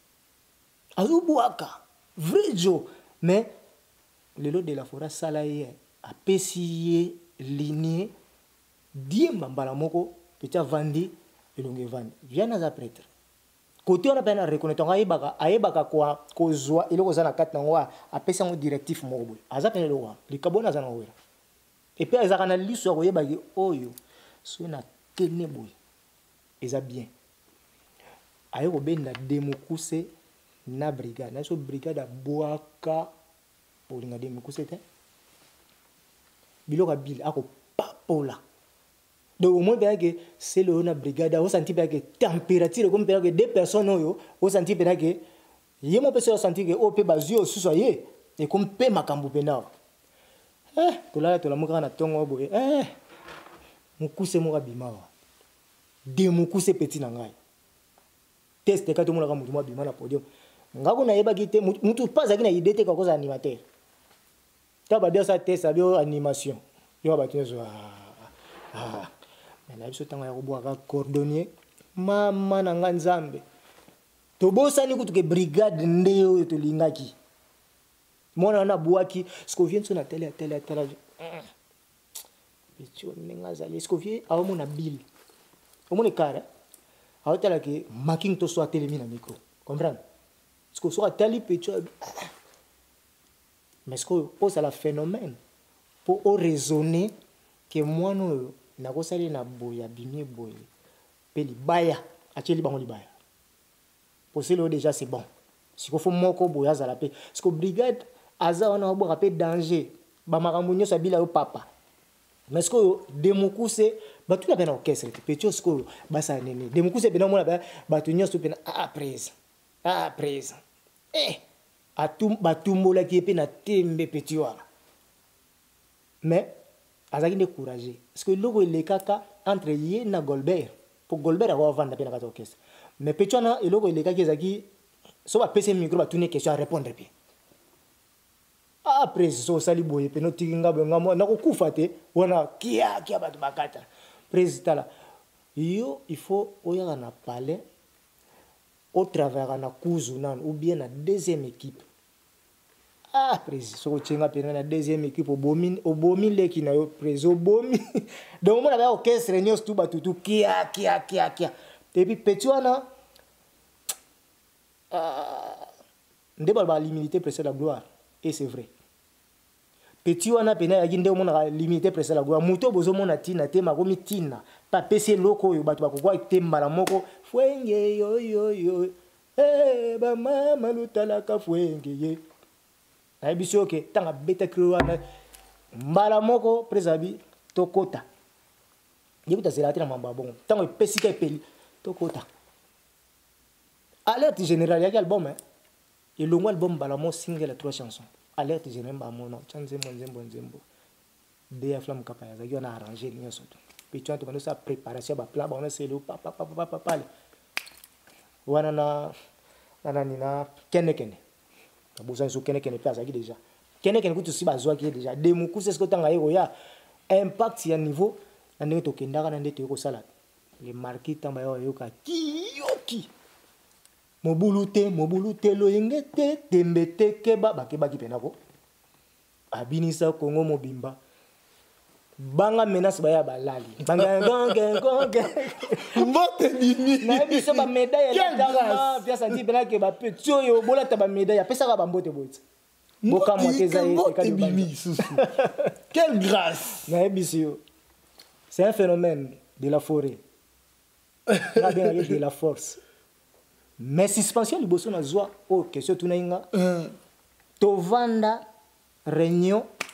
Azubuaka vrai Joe mais le lot de la forêt salaye a pesiye lignée Diemba mbala moko peut-être vandi elonge vandi vient à prêtre côté on a bien reconnaître ayebaka ayebaka kwa kozwa eloko za na kati na wa apesa ngo directif moko boy aza pene lo wa likabona za na wera et puis azaka na liso ko yebaki oyo so na tene boy eza bien ayeko benda Demokuse na brigade na so brigade aboaka bolinga Demokuse te biloka bil ako papola. Donc au moins que c'est le na brigade au senti que température comme que deux personnes au au senti que yé mon personne senti que au pe bazio sous soyez et comme pe makambu pena eh to la to la muka na tongo boye eh Mokuse mo bima Demokuse petit na ngai test ka to mo la ka mutu mo bima na podium ngako na yeba kite mutu pas akina idée te ka koza animateur ta ba dire ça test abio animation yo ba tiens ah mais na biso tanga ya koboaka cordonnier mama na nga nzambe tobosani kutuke brigade ndeyo to lingaki mona na boaki scovien so na tele tele tele bicho ninga zali scovien awo mona bill o mona kara awo tala ke making to so atelemi na micro comprendre sco so atali pecho mais sco pose la phénomène pour raisonner que moi non na kosali na boya bimi boye pe libaya acheli bango libaya poselo déjà c'est bon si ko fo moko boya zala pe parce que brigade aza wana boka pe danger ba makambo nyosa bila yo papa mais que Demokuse ba tout la peine orchestre pe tu sko ba sa nene Demokuse pe na mona ba ba tu nyoso pe na a prise a prise eh atum ba tumbola ki pe na tembe petit wala mais azaki de courageux parce que logo il est kaka entre yé na Golbert pour Golbert avoir vendre bien la orchestre mais petona et logo il est kaka ezaki so ba pese micro ba tourner question à répondre bien après so sali boye pe no tikinga benga mo na ko kufa te wana kia kia ba bakata président là yo il faut oya na palais au travers na kuzu nan ou bien na deuxième équipe. Ah, président, so chenga pena na deuxième équipe au bomi au bomi leki na yo président au bomi. Donc on avait orchestre réunion tout batutu kia kia kia kia. Et puis Petuana ah ndeba ba limité précède la gloire et c'est vrai. Petuana pena ya ginde on a limité précède la gloire. Muto bozo mona tina te makomi tina. Pa pese loko yo batu bakwa temba la moko fwenge yo yo yo. Eh ba mama lutala ka fwenge ye. Aibisi ok tanga beta kriwana mbala moko presabi tokota yekuta zelatina mamba bongo tango pesika epeli tokota alerte générale ya album hein et le album mbala mo single à trois chansons alerte générale ba mono chanzembo nzembo nzembo de flamme kapa ya zaki na arranger ni soto puis tu as tout ça préparation ba plan ba on c'est le papa papa papa wana na na nina kene kene Bosan so kene kene place déjà kene kene kutu si bazwa ki déjà Demokuse ce que tanga yeko ya impact ya niveau na ndenge to kendaka na ndete ko sala les marquis tamba yo yoka kiyoki mobulute mobulute lo yengete tembete keba bakeba ki penako abinisa Kongo mobimba banga menace baya balali banga gonge gonge mbote bimi na biso ba médaille ya tanga pia santi bena ke ba petio yo bola ta ba médaille pesa ka ba mbote boite boka moteza e ka bimi susu quelle grâce na biso c'est un phénomène de la forêt na bien de la force mais suspension liboso na zwa o question tunainga to vanda réunion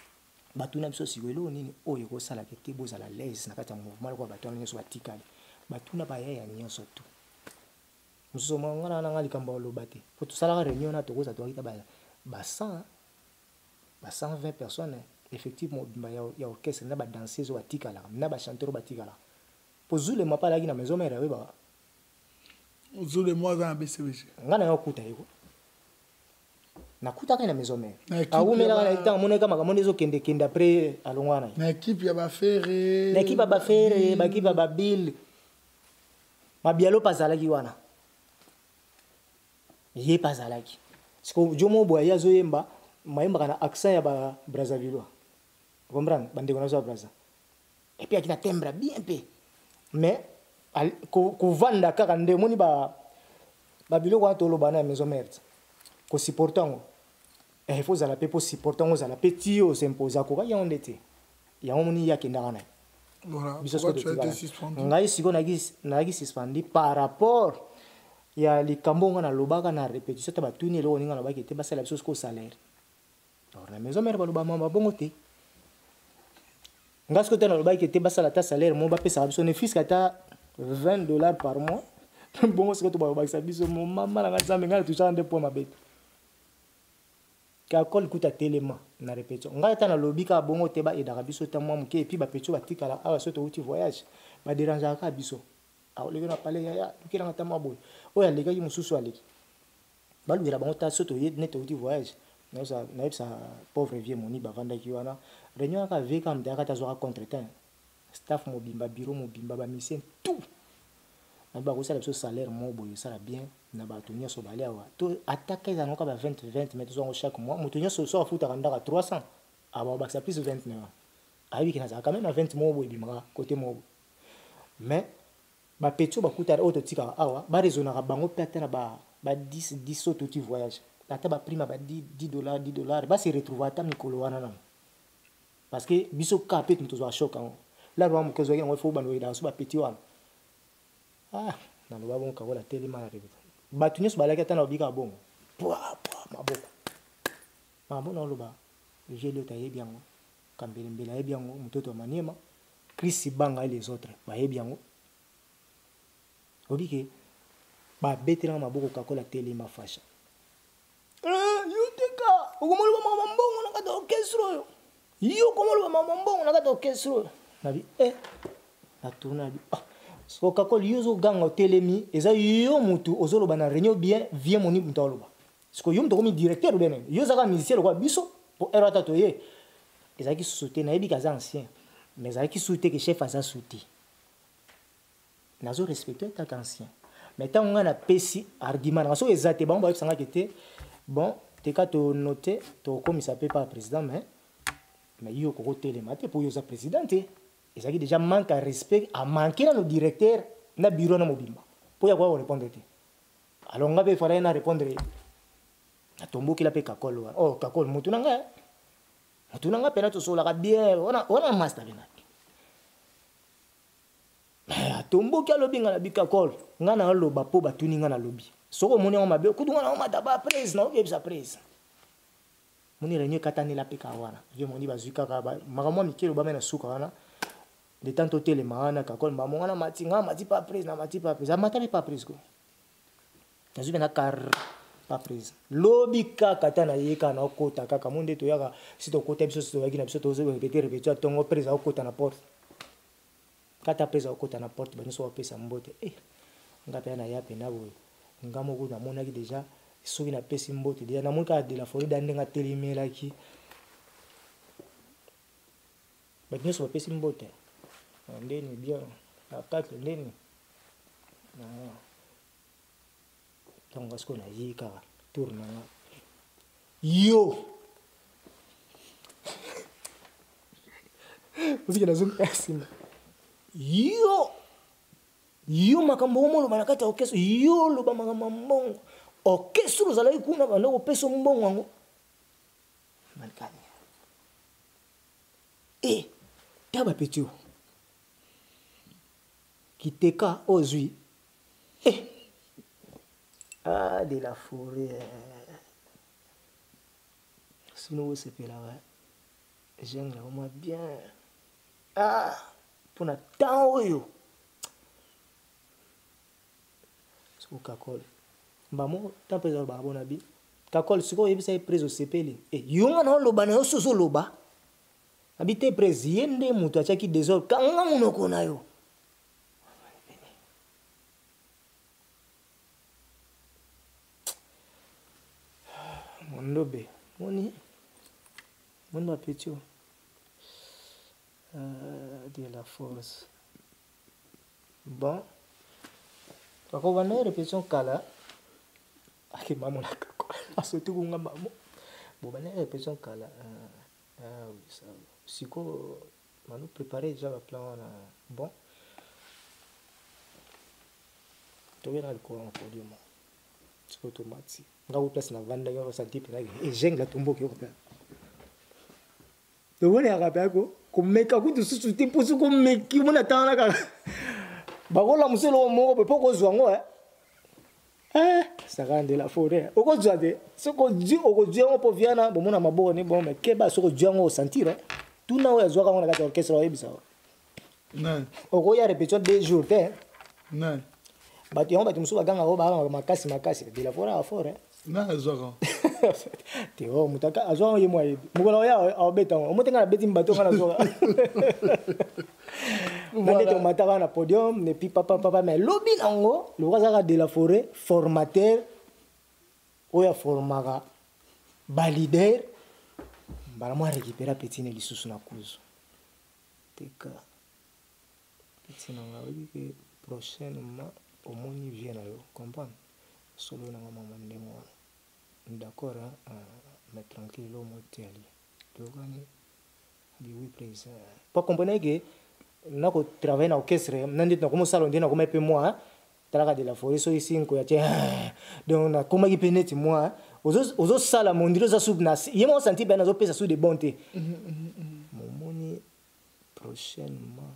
batuna biso sikoyo nini oyo kosala kete bozala l'aise na kati ya mouvement lokola bato wana nyonso batikali batuna bayaya nyonso tu mosusu ngana nanga likambo oloba te po tosalaka réunion na tokoza toakita ba cent ba cent vingt personnes effectivement ya orchestre na badanseuse oyo batikalaka na bachanteur oyo batikalaka po zule mapa alaki na maison mère oyeba zule mo aza na B C B G ngana yo kuta yeko nakutaka na maison mère awumelaka na ntango moneka makambo nde ezokendekende après alongwana na équipe ya bafere na équipe ya bafere bakipe ya babile mabialo pazalaki wana ye pazalaki siko jomo boya azoyemba mayembaka na accent ya ba Brazzaville comprendre bandeko na zo Brazza et puis akina timbre bien pe mais ko vanda kaka nde moni ba ba biloko wana toloba na maison mère ko supportango et il faut za la pe pour supportango za la petit o s'imposer ko ya ondete ya moni ya kendaka na voilà pourquoi tu as été suspendu ngai siko nagi nagi suspendu par rapport ya likambo nga na lobaka na répétition ta batuni eloko ninga na baki te basala biso ko salaire alors na maison mère baloba mama bongo te ngasko te na lobaki te basala ta salaire mo ba pesa biso ne fisc ata vingt dollars par mois bongo siko to ba ba biso mo mama na ngatsa menga tu chande po mabete ka kol kuta telema na répétition nga ta na lobika bongo te ba edaka biso ta mwa muke et puis ba petio batikala awa soto uti voyage ba déranger ka biso a oleka na pale ya ya tukira ngata maboy oya leka ki mususu aleki balubira bango ta soto ye net uti voyage na sa na sa pauvre vieux moni bavanda ki wana réunion ka veka mdaka ta zoka contretemps staff mobimba bureau mobimba ba mission tout na ba ko sala biso salaire mo boy sala bien na ba to nyoso bale awa to attaquer za noka ba vingt vingt mais zo chaque mois moto nyoso so afuta kandaka trois cents aba ba sa plus vingt-neuf ayi kina za quand même vingt mo boy bimaka côté mo mais ba petio bakuta auto tika awa ba raisonnera bango peut-être na ba ba dix dix auto tu voyage ata ba prime ba dix dollars dix dollars ba se retrouver ata mikolo wana na parce que biso ka peut nous zo choc en là ba mo kezo yango fo ba no ida so ba petio wana ah na lo ba bon ka wala télé mala rebe ba tunyo so ba la kata na obika bongo pwa pwa maboko mabo na lo ba je le taye bien kambele mbela ye bien mtoto maniema Chris Banga et les autres ba ye bien obike ba betela maboko kakola tele mafasha eh yuteka ukomolo ba mama mbongo na kata orchestre yo yo komolo ba mama mbongo na kata orchestre nabi eh atuna bi ah so kakola yuzo ganga telemi eza yo mutu ozoloba na réunion bien vient moni mutoloba siko yo mutoko mi directeur benen yo zaka musicien kwa biso po erata to ye ezaki souté na ebika za ancien mais ezaki souté que chef aza souté nazo respecter ta ancien mais tant on a pesi argument na so ezate bon ba sanga kete bon te ka to noter to comme ça peut pas président mais mais yo ko télé maté pour yo za présidente ezaki déjà manque à respect à manquer na le directeur na bureau na mobimba pour ya quoi répondre te alors nga be fara na répondre na tomboki la pe kakolo oh kakolo mutu nanga mutu nanga pena to sola ka bien ona ona master bena tomboki alobi nga na bika kol nga na loba po batuni nga na lobi soko moni ngo mabe kudu nga na mata ba presse na obi sa presse moni renye katani la peka wana ye moni bazuka ka ba makamwa mikelo ba mena suka wana de tanto tele maana ka kol mamonga na mati nga mati pa presse na mati pa presse amata pa presse ko tazu na kar pa presse lobi ka katana yeka na okota kaka monde to yaka sito kota biso sito yaki na biso to zo répéter répéter tongo presse okota na porte kata pesa okota na porte ba nso pesa mbote eh ngapa na ya pena boy ngamo ko na mona ki déjà soki na pesi mbote déjà na monka de la Floride ndenga telimela ki ba nso pesi mbote ndeni bien na quatre ndeni na tonga sko na yika tourna yo usiki na zoom kasina yo yo makambo mo lo manakata orchestre yo lo ba makambo mbongo orchestre zala ikuna bana ko peso mbongo ngo mankani eh taba petio kiteka ozui eh ah de la forêt sinon c'est pela J'aime là, moi bien. Ah, pour la temps, yo. C'est pour Kakol. Bamo, tant pis, on va bon habit. Kakol, c'est quoi, il est pris au C P L. Et yon, non, loba, non, soso loba. Habité président, moutou, qui désordre. Quand on a qu'on a yo. Mon lobé, mon mon appétit. Euh, de la force. Bon. Quand on va faire répétition kala, ak maman la kako. A surtout qu'on a maman. Bon, on va faire répétition kala. Ah oui, ça. Si quoi, on nous préparer déjà le plan. Bon. Tu verras le courant pour du monde. C'est automatique. On va place na vanda yo sa type na et jeng la tombo ki opera. To wona ka ko ko meka ku tu susu tipo su ko meki mona tana ka. Ba ko la muselo mo ko poko zwango eh. Eh, ça rende la forêt. O ko zade, so ko di o ko di on po viana bo mona maboko ni bon me ke ba so ko di on sentir. Tu na o zwa ka mona ka orchestre o ebisa. Non. O ko ya répétition deux jours te. Non. Ba ti on ba ti musu ba ganga o ba makasi makasi de la forêt à forêt. Non, Zora. Théo, mutaka azwa ye moi. Mukolo ya o beta o mutenga na beti mbato kana Zora. Voilà. Nande to mataka na podium ne pi papa papa mais lobi nango le razaka de la forêt formateur oya formaka validaire bala mo récupérer petit ne lisusu na kuzo. Teka. Petit na ngawi que prochainement au moni vient na yo comprendre. Solo na maman ndemo. D'accord, hein, mais tranquille, l'homme est allé. Tu vois, oui, président. Pour comprendre que nous travaillons dans l'orchestre, nous avons commencé à le dire, nous avons fait moi, travailler de la forêt, so ici, nous avons comment il pénètre moi, aux autres salles, mon Dieu, ça soupe nas. Il m'a senti bien, nous avons fait ça des bontés. Mon moni prochainement.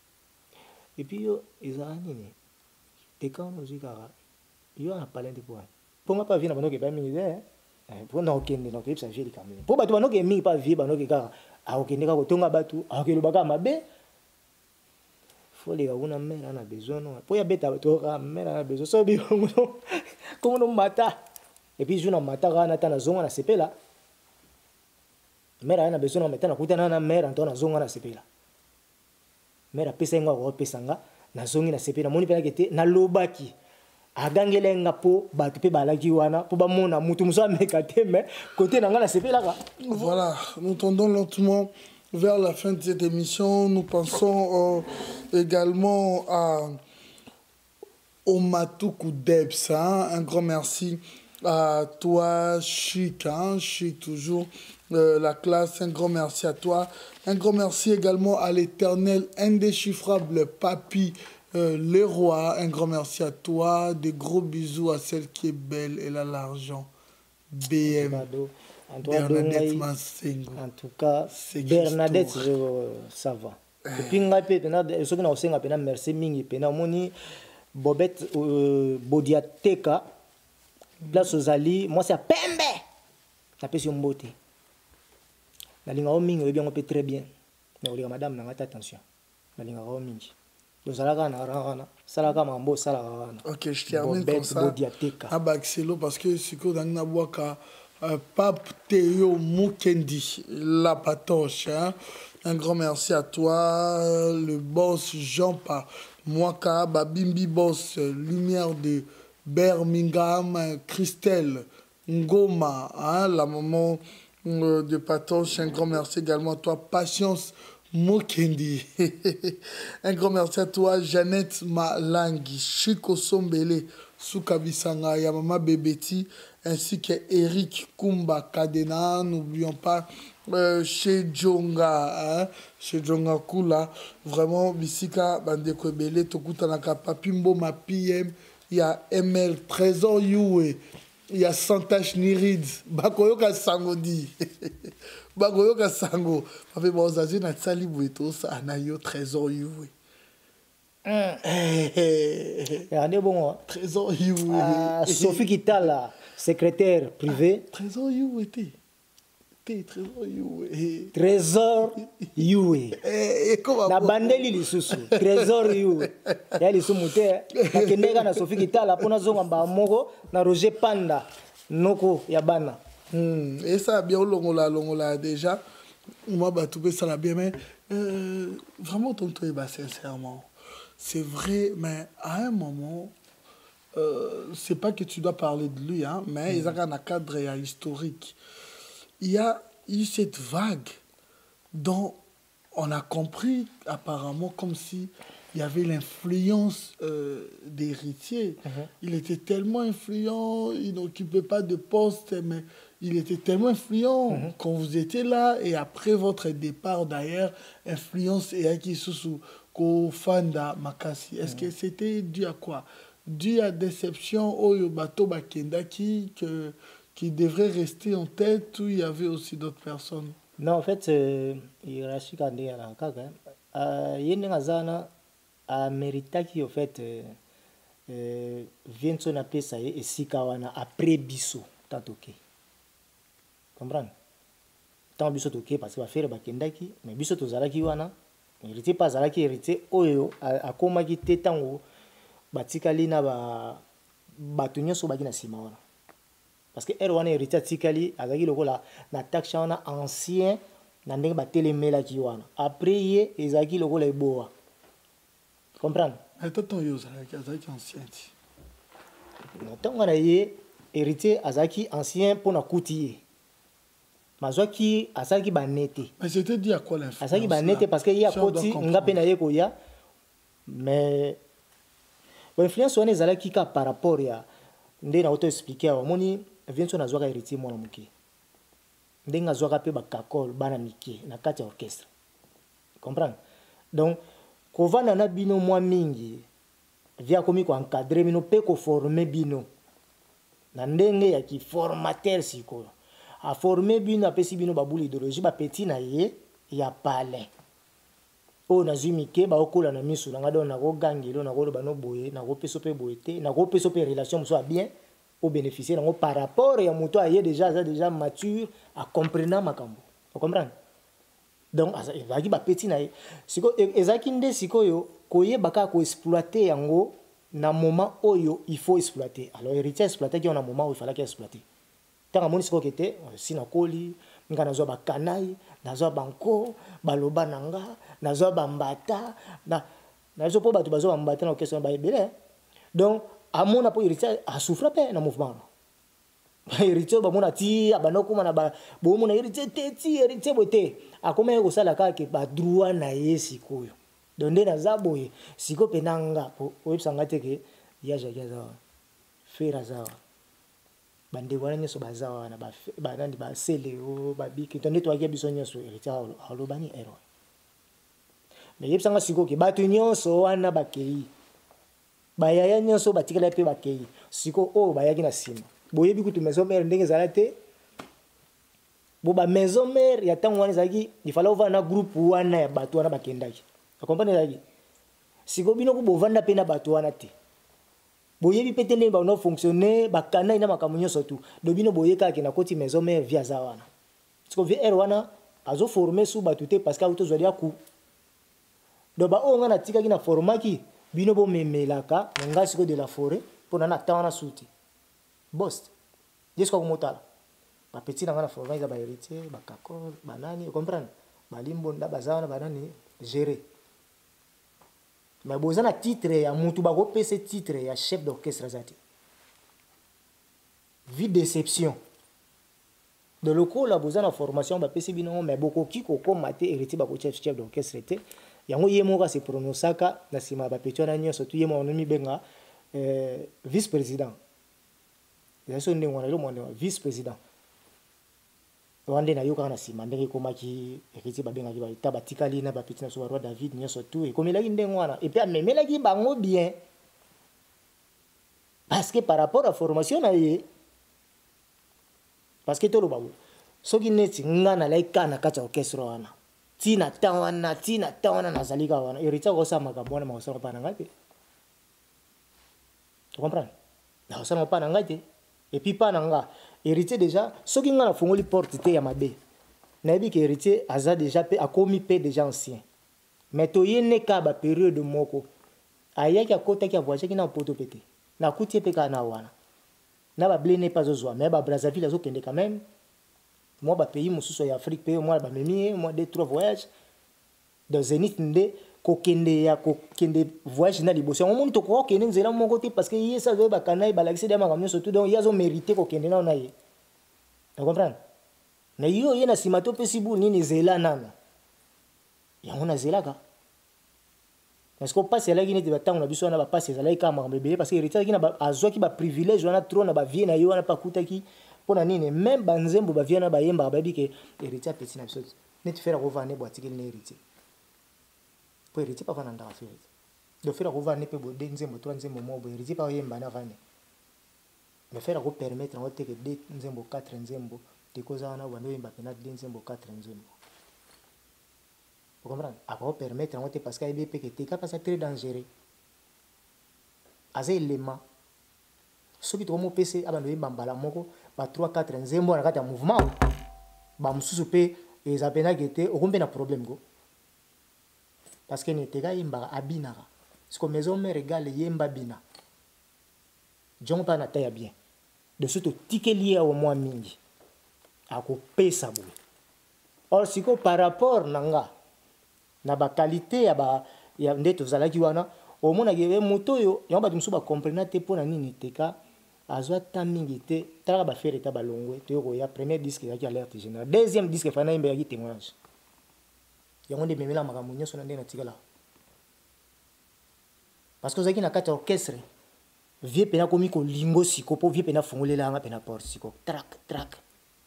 Et puis, ils ont animé. Et quand nous y avons, il y a un palais de bois. Pour moi, pas vivre dans le pays militaire. Pour nous, on est dans le pays civil. Pour moi, nous ne pas vivre dans le pays. Ah, ok, nous avons tout batu. Ah, ok, le bagage m'a bien. Faut les gars, on a mère, on a besoin. Pour y a bête, on a mère, on a besoin. Ça bien, comment nous mata. Et puis, je nous mata, on a tant zone, on a C P là. Mère, on a besoin, on a tant, on a mère, on a zone, on a C P là. Mère, a pesa ngwa, on a pesa ngwa, na zone, on a C P là. Mon père a été na lobaki. Agangelenga po batu pe balaki wana po ba mona mutu muso amekate mais côté nanga na sepela ka. Voilà, nous tendons lentement vers la fin de cette émission. Nous pensons euh, également à au Matuku Debs, hein? Un grand merci à toi Chic, hein? Chic toujours euh, la classe, un grand merci à toi, un grand merci également à l'éternel indéchiffrable Papy Euh, les rois, un grand merci à toi. Des gros bisous à celle qui est belle. Elle a l'argent. B M. Bernadette Massengo. En tout cas, Bernadette, ça va. Et puis, merci mingi pena moni Bobette Bodiateka. Place aux Ali, moi c'est Pembe. Ça peut sur beauté. La ligne au mingi bien on peut très bien. Mais on dit madame n'a pas attention. La ligne au mingi. Ok, je termine comme ça. À Baxelo, parce que c'est que dans la boîte, Pape Théo Mukendi, la patoche. Hein? Un grand merci à toi, le boss Jean-Pa, Mwaka, Babimbi Boss, Lumière de Birmingham, Christelle, Ngoma, hein? La maman de patoche. Un grand merci également à toi, Patience Mokendi. Un grand merci à toi, Jeannette Malangi, Chico Sombele, Soukabisanga, Yamama Bebeti, ainsi que Eric Kumba Kadena. N'oublions pas euh, chez Djonga, hein, chez Djonga Kula. Vraiment, Bissika, Bandeko Bele, Tokutanaka, Papimbo, ma P M, il y a M L, Trésor Yue, il y a Santash Nirid, Bakoyoka Sangodi. Bagoyoka sango pape bazazi na tsali bueto sa na yo trésor yuwe ya ne bon trésor yuwe Sophie Kitala secrétaire privé trésor yuwe te te trésor yue trésor yue na bandeli lisusu trésor yue ya lisumu te nakendeka na Sophie Kitala mpona zonga mbala moko na Roger Panda noko ya bana. Hmm, et ça a bien longola longola déjà. Moi, bah, tout ça l'a bien, mais euh, vraiment, tonton, bah, sincèrement, c'est vrai, mais à un moment, euh, c'est pas que tu dois parler de lui, hein, mais il y a un cadre historique. Il y a eu cette vague dont on a compris apparemment comme si il y avait l'influence euh, d'héritier. Mm-hmm. Il était tellement influent, il n'occupait pas de poste, mais il était tellement influent mm-hmm. quand vous étiez là. Et après votre départ d'ailleurs, influence et Akisusu, Kofanda Makasi. Est-ce mm-hmm. que c'était dû à quoi? Dû à déception au Yobato Bakendaki que, qui devrait rester en tête, ou il y avait aussi d'autres personnes? Non, en fait, euh, il reste quand il y a un cas. Il y a un a mérita qui en fait euh, vient son appel ça et si kawana après biso tatoke comprendre tant biso toke parce que va faire bakendaki mais biso tozalaki wana hérité pas zalaki hérité oyo akomaki te tango batikali na ba batunyo so baki na sima wana parce que ero wana hérité tikali azaki lokola na taxe wana ancien na ndenge batelemela ki wana après ye ezaki lokola eboa. Comprendre? Mais toi, yo azaki ancien. Tant qu'on a eu héritier azaki ancien pour na kuti. Mazwaki azaki banete. Mais c'était dit à quoi l'influence? Azaki banete parce que y a koti ngape na ye koya. Mais l'influence on ezalaki ka par rapport ya nde na auto expliquer wa moni viens na zwaka héritier mwana muke. Nde ngazwaka pe ba kakol bana mike na kati ya orchestre. Comprendre? Donc kovana na bino mwa mingi via komi ko encadrer bino pe ko former bino na ndenge ya ki formateur siko a former bino apesi bino babuli idéologie ba petit na ye ya pale o na zimike ba okola na misu na ngado na go gangelo na go ba no boye na go peso pe boyete na go peso pe relation so bien au bénéficier na par rapport ya muto aye déjà ça déjà mature à comprendre makambo vous comprenez? Donc ezaki ba petit na ye siko ezaki nde sikoyo koyebaka ko exploiter yango na moment oyo il faut exploiter. Alors héritier exploiter qui on a moment où il fallait qu'il exploiter tant moni siko kete sina koli ngana zo ba kanai na zo banko baloba nanga na zo bambata na na zo po batu bazo bambata na question ba ebele. Donc amona po héritier a souffre pe na mouvement héritier ba mona ti abanoko mana ba bo mona héritier teti héritier bote akoma yeko sala ka ke ba droit na yesi koyo donde na zaboye siko penanga po websanga teke ya jaja za fera za bande wana nyeso bazawa na ba ba nandi ba sele o ba biki tonde to akia biso nyeso héritier alo bani ero mais yebsanga siko ke batu nyeso wana bakei bayaya nyeso batikala pe bakei siko o bayaki na sima boyebi kutu maison mère ndenge zalate bo ba maison mère ya tango wana zaki il fallait ouvrir na groupe wana ya bato wana bakendaki vous comprenez zaki siko bino ko bovanda pe na bato wana te boyebi pete ndenge ba no fonctionner bakana ina makamunyo surtout do bino boyeka ke na koti maison mère via za wana siko vi er wana azo former sous bato te parce que auto zolia ku do ba o ngana tika kina formaki bino bo memelaka nga siko de la forêt pour na tana souti boss jusqu'au motala ba petit na ngana former za ba héritier ba kakol banani vous comprenez malimbo nda bazana banani gérer mais bozana titre ya mutu ba ko pese titre ya chef d'orchestre zati vie déception de loko la bozana formation ba pese bino mais boko kiko ko maté héritier ba ko chef chef d'orchestre té yango yemo ka se pronosaka na sima ba petit na nyoso tu yemo on mi benga euh, vice président ya so ndenge wana lo mwana vice président wande na yoka na sima ndenge komaki ekiti babengaki ba ita batikali na ba petit na so roi David nyoso tu e komelaki ndenge wana et puis amemelaki bango bien parce que par rapport à formation na ye parce que tolo babu soki neti ngana laika na kata orchestre wana tina tawana tina tawana na zalika wana héritier ko sa makambo wana makosala pa na ngate tu comprends na osala pa na ngate et puis pas nanga héritier déjà soki ngana fongoli porte te ya mabe nayebi ke héritier aza déjà pe akomi pe déjà ancien mais toyene ka ba période moko ayaki akotaki avoyagaki na poto pete na kutie pe ka na wana na ba blé ne pas ozwa mais ba Brazzaville azokende quand même moi ba pays mosusu ya Afrique pe moi ba memi moi deux trois voyages dans Zénith nde kokende ya kokende voyage na liboso on monte ko kende nzela moko te parce que yesa zo ba kanai ba lakisi de makamyo surtout donc yazo mériter kokende na na ye tu comprends na yo yena simato pe sibu nini zela nana yango na zela ka parce que passe là qui n'était pas tant on a besoin na ba passe là ka makambe bébé parce que héritier qui na ba azwa ki ba privilège wana trop na ba vie na yo wana pa kutaki pona nini même banzembo ba vie na ba yemba ba bi ke héritier petit na biso net faire revendre boîte qui n'est héritier pour héritier pas vananda faire de faire revendre pe bo de nzembo trois nzembo mo bo héritier pas yemba na vane mais faire ko permettre na te que deux nzembo quatre nzembo de cause wana wando yemba pena deux nzembo quatre nzembo. Vous comprenez? À quoi permettre en fait parce qu'il y a des P T K parce que c'est très dangereux. À ces éléments, ceux qui trouvent P C, abandonné bambala moko, ba trois quatre nzembo na kati ya mouvement, ba mususu pe les apena gete, au combien de problèmes go? Parce que ne te ga yemba abinara. Ce que maison mère égale yemba bina. John pa na taille bien. De ce ticket lié au moins mingi. À ko pesa boule. Or si ko par rapport nanga na ba qualité ya ba ya ndeto zalaki wana omona gebe moto yo ya ba tumsu ba comprendre te pona nini teka azwa ta mingi te tala ba faire ta balongwe te ko ya premier disque ya ki alerte général deuxième disque fana imbe ya ki témoignage ya ngonde memela makamu nyoso na ndena tikala parce que zaki na kata orchestre vie pena komi ko lingo siko po vie pena fungolela nga pena porte siko track track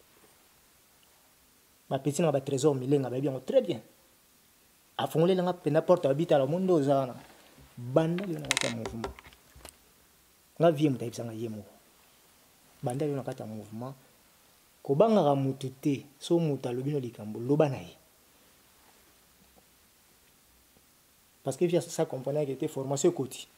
ba petit na ba trésor milenga ba bien très bien a fongole nga pena porte habita la mundo zana banda yo na kata mouvement nga vie muta ibsanga yemo banda yo na kata mouvement ko banga ga mutu te so muta lobino likambo loba na ye parce que via ça comprenait que était formation côté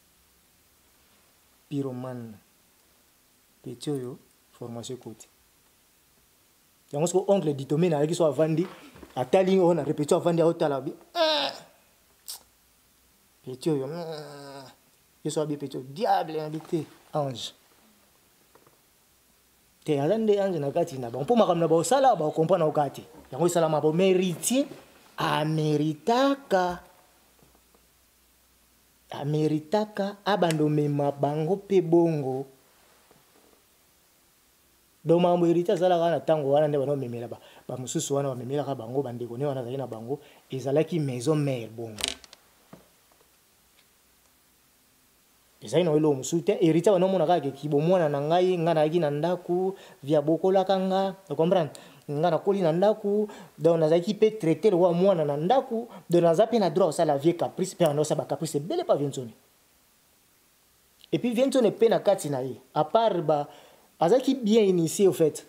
pyromane petit yo formation côté yango ko oncle ditomé na ki so avandi atali on a répété avandi a otala bi petit yo yo so bi petit diable invité ange te alande ange na kati na bon pour makamna ba sala ba comprendre okati yango sala ma bo méritier ameritaka ameritaka abando mema bango pe bongo donc mambo hérité azala kana tango wana nde bano memela ba ba mususu wana bamemela ka bango bandeko ne wana zali na bango ezalaki maison mère bongo ezali na welo mususu te hérité bano mona ka ke kibomwana na ngai ngana yaki na ndaku via bokola kanga tu comprends ngana koli na ndaku donc nazaki pe traiter le wa mwana na ndaku donc nazape na droit ça la vie caprice pe ando ça ba caprice belle pas vienzone et puis vienzone pe na kati na ye à part ba azaki bien initié au fait.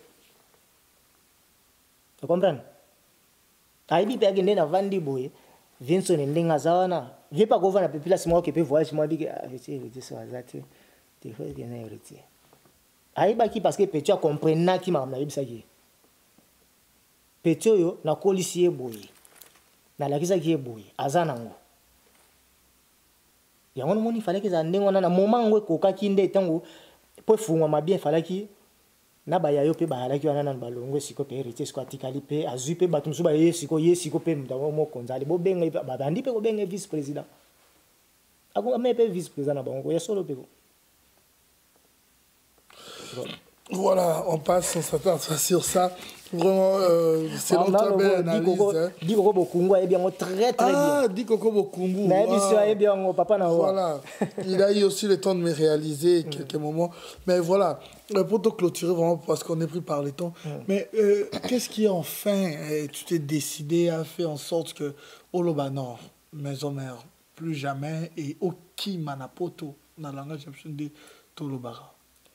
Tu comprends? Aibi pe agende na vandi boye, Vincent ndenga zawana, vie pas govana pe place moi qui peut voyager moi bi héritier héritier so azati. Tu fais bien héritier. Aiba ki parce que petit a comprendre ki ma na yebisa ki. Petit yo na kolisi e boye. Na lakisa ki e boye, azana ngo. Yango no moni fallait que za ndengo na moment ngwe koka ki nde tango pour fungwa mabien falaki na ba yayo pe ba halaki wana na balongo siko pe héritier siko atikali pe azui pe batumsu ba ye siko ye siko pe mutawo mo konzali bo benga ba bandi pe ko benga vice président ako me pe vice président na bango ya solo pe ko. Voilà, on passe, on s'attarde sur ça. Vraiment, euh, c'est une très belle analyse. Di Koko Bokungu est bien, très très bien. Ah, Di Koko Bokungu. Mais ah, bien, papa n'a voilà. Il a eu aussi le temps de me réaliser quelques moments. Mais voilà, pour te clôturer, vraiment, parce qu'on est pris par le temps. Mm. Mais euh, qu'est-ce qui, enfin, tu t'es décidé à faire en sorte que Oloba Nord, maison mère, plus jamais, et Oki Manapoto, dans le langage de Tolobara.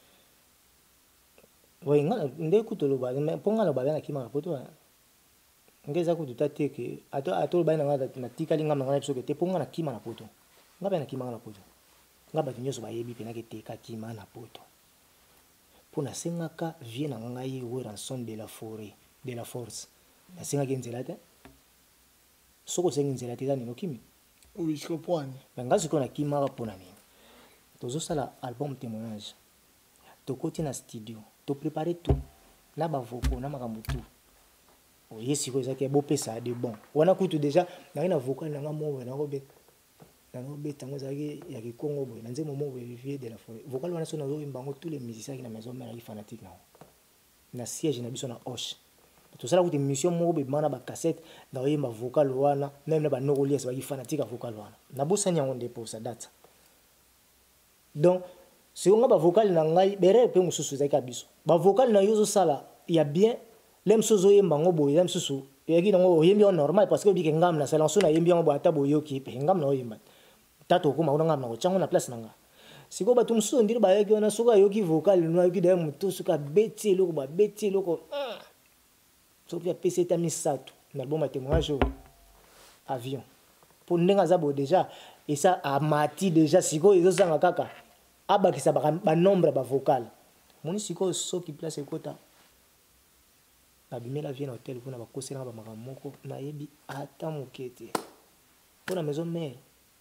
Oui, ndé kuto loba mais ponga loba na kima poto ngeza kuto tateke ato ato loba na ngada na tikali ngam ngana biso ke ponga na kima na poto ngaba na kima na poto ngaba tinyoso ba yebi pena ke teka kima na poto pona sengaka vie na ngai we rançon de la forêt de la force nasengaki nzela te soko osengi nzela te eza nini okimi Oui, je comprends. me nga sikoyo nakimaka mpo na nini tozosala album témoignage tokoti na studio toprépare tout na bavoko na makambo tout oye sikoyo ezaki bopesa de bon wana kutu déjà ngai na vocal nanga moboye nakobeta nakobeta yango ezalaki ya kikongo boye na nzembo moko Olivier de la Forêt vocal wana so nazoyemba yango tous les musiciens na maison mère aki fanatique nango na siège na biso na Hoche tosala kuti émission moko bebima na bacassette naoyemba vocal wana même na banokolias baki fanatique ya vocal wana nabosani yango nde mpo sa date donc sikonga bavocal na ngai berere mpe mosusu ezalaki ya biso bavocal na yo ozosala ya bien le mosusu ozoyemba yango boye le mosusu eyaki nango oyembi yango normal parce que obike ngam na sala nso nayembi yango boye ata boyoki mpe ngam na oyemba tata okoma kuna ngam na kotyango na place na nga sikoyo bato mosusu ondiri bayaki wana soki ayoki vocal no ayoki daye moto soki abeti eloko babeti eloko soki apesi eta misato na album ya témoignage oyo avion mpo ndenge aza boye déjà esa amati déjà sikoyo ezozanga kaka abakisa banombre ya bavocal moni sikoyo soki place ekota nabimela vie na hotel kuna bakoselanga bamakambo moko nayebi ata moke te mpo na maison mare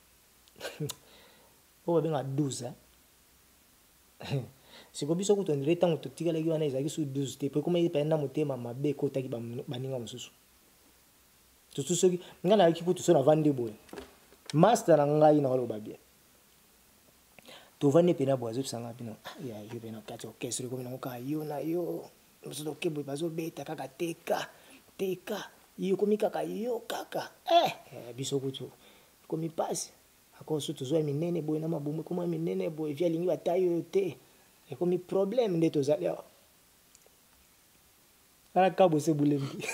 oyo babenga douze sikoyo biso kutu ondire ntango totikalaki wana ezalaki su douze te po ekoma epai na motema mabe ekotaki baninga mosusu tutu soki ngai nayaki kutu so navandi boye master na ngai nakoloba bien tovandi pena boye azobisanga pena ya yo pena kati orchestre ekomi nango kaka yo na yo mosusu toke boye bazobeta kaka teka teka yo ekomi kaka yo kaka eh biso kutu ekomi pasi akoso tozwa minene boye na mabumu ekoma minene boye vi alingi batayi oyo te ekomi problème nde tozali awa ala kabose bulembi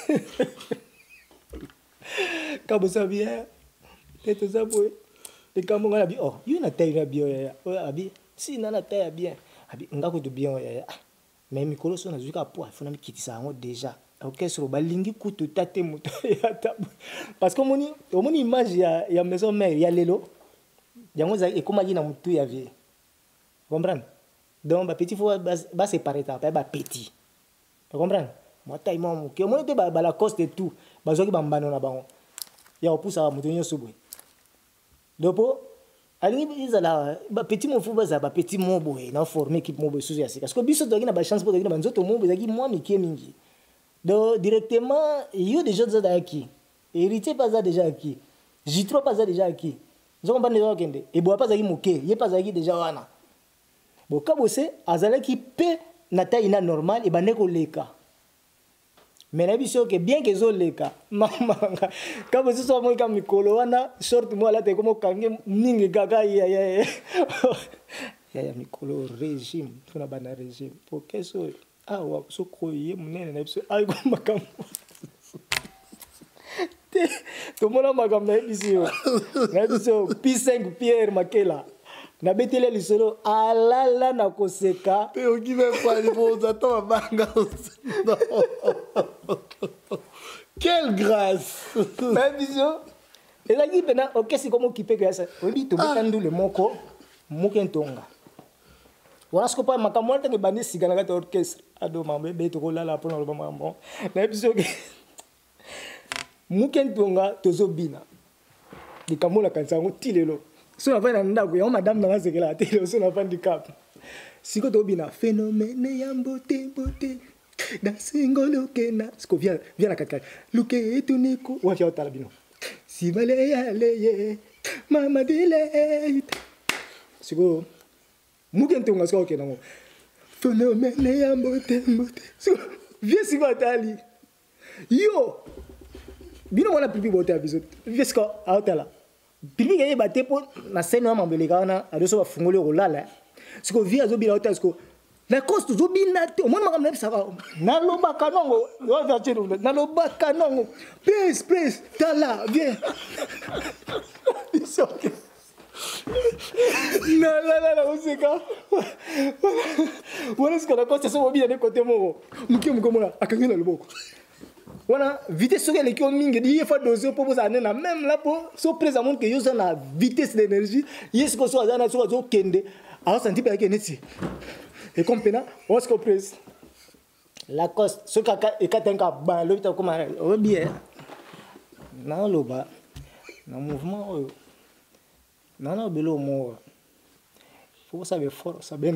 kabose bien te toza boye likambo ngai na bi oh yo na tayi na bio yaya oyo abi si na na tayi ya bien abi nga kutu bien oyo yaya mais mikolo so nazwi kaka po afona mikitisa yango déjà orchestre balingi kutu tate moto yata parce que omoni omoni image ya ya maison mère ya lelo yango ekomaki na motu ya vie comprendre donc bapeti fo baséparé ta pa bapeti comprendre moi taille moi moke omoni te balacoste et tout bazwaki bambano na bango ya kopusaka moto nyonso boye donc po alingi ezala bapeti mofu bazala bapeti mo boye na forme équipe mo boye susu ya sika parce que biso tozalaki na bachance mpo tozalaki na banzoto mo boye ezalaki mwa mike mingi donc directement yo déjà toza yaki héritier mpe aza déjà yaki jitro mpe aza déjà yaki nzoko mbanda ezakokende eboya mpe azalaki moke ye mpe azalaki déjà wana boka bose azalaki mpe na taille na normal ebande koleka mais nayebi so ke bien ke ezoleka mamanga ka bose so amoki ka mikolo wana short mo alata ekoma okange mingi kaka yaya yaya mikolo régime mpona bana régime po keso awa sokoye monene na biso ayi kwa makambo te tomona makambo nayebi siyo nayebi siyo pi cinq Pierre Makela nabetele lisolo alala na koseka te okibe kwali boza to banga quelle grâce nayebi siyo ezalaki pena okesi komo kipeko ya sa oyebi tobeta ndule moko moke ntonga wana siko pa makambo wana ntango ebandi sika na kati ya orchestre ado mambo ebe tokolala mpona loba makambo nayebi siyo moke ntonga tozobina likambo nakanisa yango ti lelo so nafandi na ndako yango madame nanga asekela te lelo so nafandi kape siko tobina phénomène ya mbote mbote dasingolokena siko via na katikati luke etuniko wafia otala bino sibaleyaleye mamadile siko moke ntonga siko okenda ngo phénomène ya mbote mbote siko vie siko atali yo bino mwana pipi bote ya biso vie siko aotala pipi keye bate po na scène wa mambeleka wana adoso bafungoli kolala siko vie azobina otala siko la cause tozobina te omoni makambo nayebisaka nalobaka nongo nalobaka nongo please please tala bien bisoke nalala na koseka wana sika na cause so bobina ne kote moko moke moke mona akangi na loboko wana vitesse soki eleki yo mingi ye fa dose mpo bozala ne na même là po so presa montre ke yo oza na vitesse d'énergie ye siko so aza na soki azokende aosanti mpe ayaki neti ekompe na osiko prese Lacoste ce kaka ekatenga ba lo bita kuma o bien na loba na mouvement oyo na na belo mo faut savoir fort saber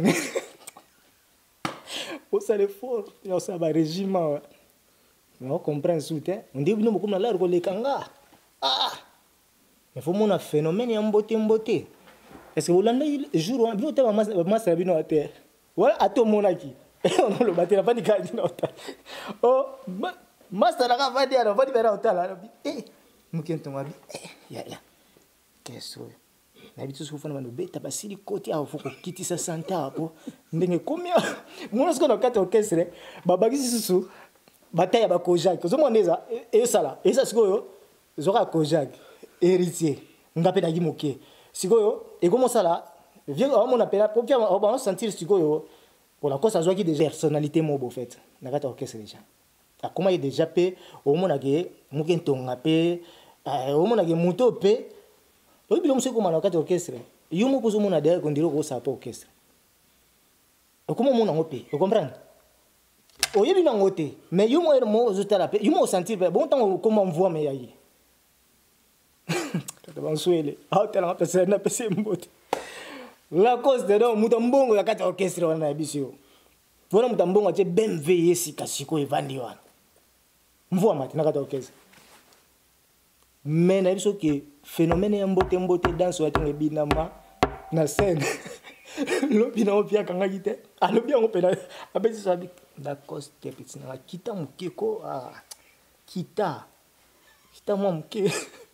faut savoir fort ya savoir régime on comprend soutien on dit nous comme là ko le kanga ah mais faut mon phénomène ya mbote mbote est-ce que vous l'avez jour on bien ma master bino ate voilà ato monaki on le battre pas ni kadi na hotel oh master na va dire on va dire hotel eh mukento ngabi ya ya qu'est-ce que na bitu sufana bano beta basili koti aho fuko kitisa santa hapo ndenge komia mwana siko na kati orchestre babagisi susu bataya ba kojak zomoneza esala esa sikoyo zoka kojak héritier ngape na gimoke sikoyo et comment ça là vieux on appelle pour bien on va sentir sikoyo pour la cause azwaki déjà personnalité mobo fait na kati orchestre déjà a comment il déjà pe au mona ke mukento ngape au mona ke muto pe oui, bien monsieur comment na kati orchestre yo mo pozo mona derrière qu'on dirait ko sa orchestre et comment mon ngopé vous comprenez o yebi na ngote mais yo mo mo zotala pe yo mo sentir bon temps comment on voit mais yayi quand on souele ah tellement na pesa na pesa mbote la cause de donc mutambongo ya kati orchestre wana ya bisio voilà mutambongo ate B M W yesi kasiko evandi wana mvua mati na kati orchestre mais na biso que phénomène ya mbote mbote danse wa tinga binama na scène lobi na opia kanga kite alobi ngo pena abeti sabi da cause te petit na kita mukeko ah kita kita mo muke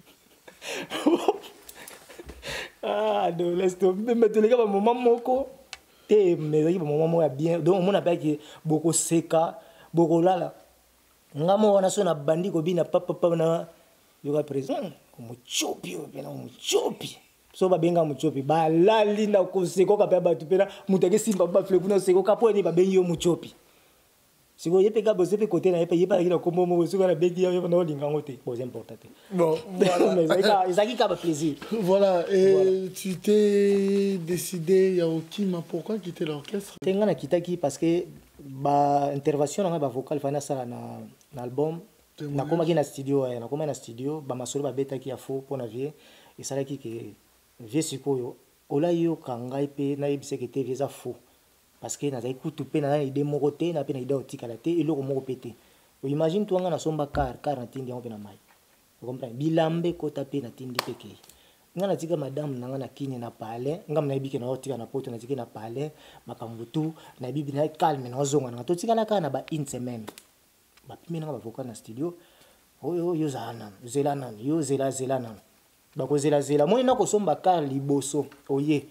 ah de laisse tomber mais tu les gars moment moko te mais il moment moko bien donc on appelle que beaucoup seka beaucoup lala ngamo wana so na bandi ko bina papa papa na yoga présent comme chopi bena mu chopi so ba benga mu chopi ba lali na ko seko ka pa ba tupela mutake simba ba fle kuna seko ka po ni ba bengi yo mu chopi siko yepe ka bosse pe côté na yepe yepa la ko momo siko na bengi yo na linga ngote bon c'est important bon voilà mais ça ça qui a plaisir voilà et voilà. Tu t'es décidé Yaokima pourquoi quitter l'orchestre tenga na kitaki parce que ba intervention na ba vocal fana sala na na album na koma ki na studio na koma na studio ba masolo ba beta ki ya fo pona vie et sala ki ke vie sikoyo ola yo kangai pe na yebise ke te vie za fo parce que na za ikutu pe na idée moko te na pe na idée otikala te eloko moko pete o imagine toi nga na somba car car na tindi ngo pe na mai vous comprenez bilambe kota pe na tindi peke nga na tika madame na nga na kine na pale nga na ibike na otika na poto na tika na pale makambutu na bibi na calme na zonga na to tika na kana ba une semaine ba pimi na ba vocal na studio oyo yo zana zela nan yo zela zela nan ba ko zela zela moi na ko somba car liboso oye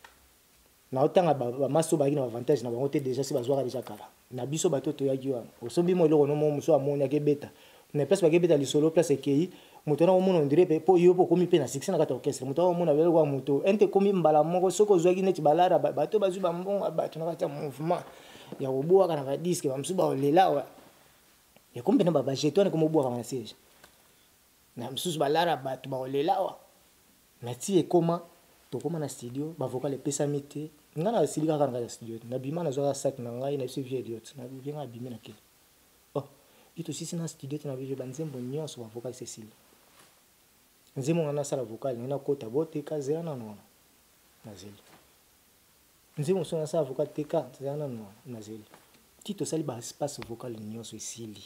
na otanga ba maso ba kina avantage na bango te déjà si bazwaka déjà kala na biso bato to yaki wana osombi mo eloko no mo muso amoni ke beta na place ba ke beta lisolo place ekei moto na omona ondire pe po yo po komi pe na six na kata orchestre moto omona belo kwa moto ente komi mbala moko soko zwaki neti balara bato bazu ba mbonga bato na kata mouvement ya oboa kana ba disque ba msuba olela wa ya kumbe na baba jetone komo boa kana siège na msusu balara bato ba olela wa na ti ekoma to koma na studio ba vocal le pesa mite ngana silika kana na studio na bima na zoka sac na ngai na suivi idiot na binga bimi na ke oh ito sisi na studio na bijo banzembo nyonso ba vocal Cécile nzemo ngana sala vocal ngana kota bote kazela na nona na zeli nzemo so na sala vocal teka zela na nona na zeli tito sali ba espace vocal nyonso isili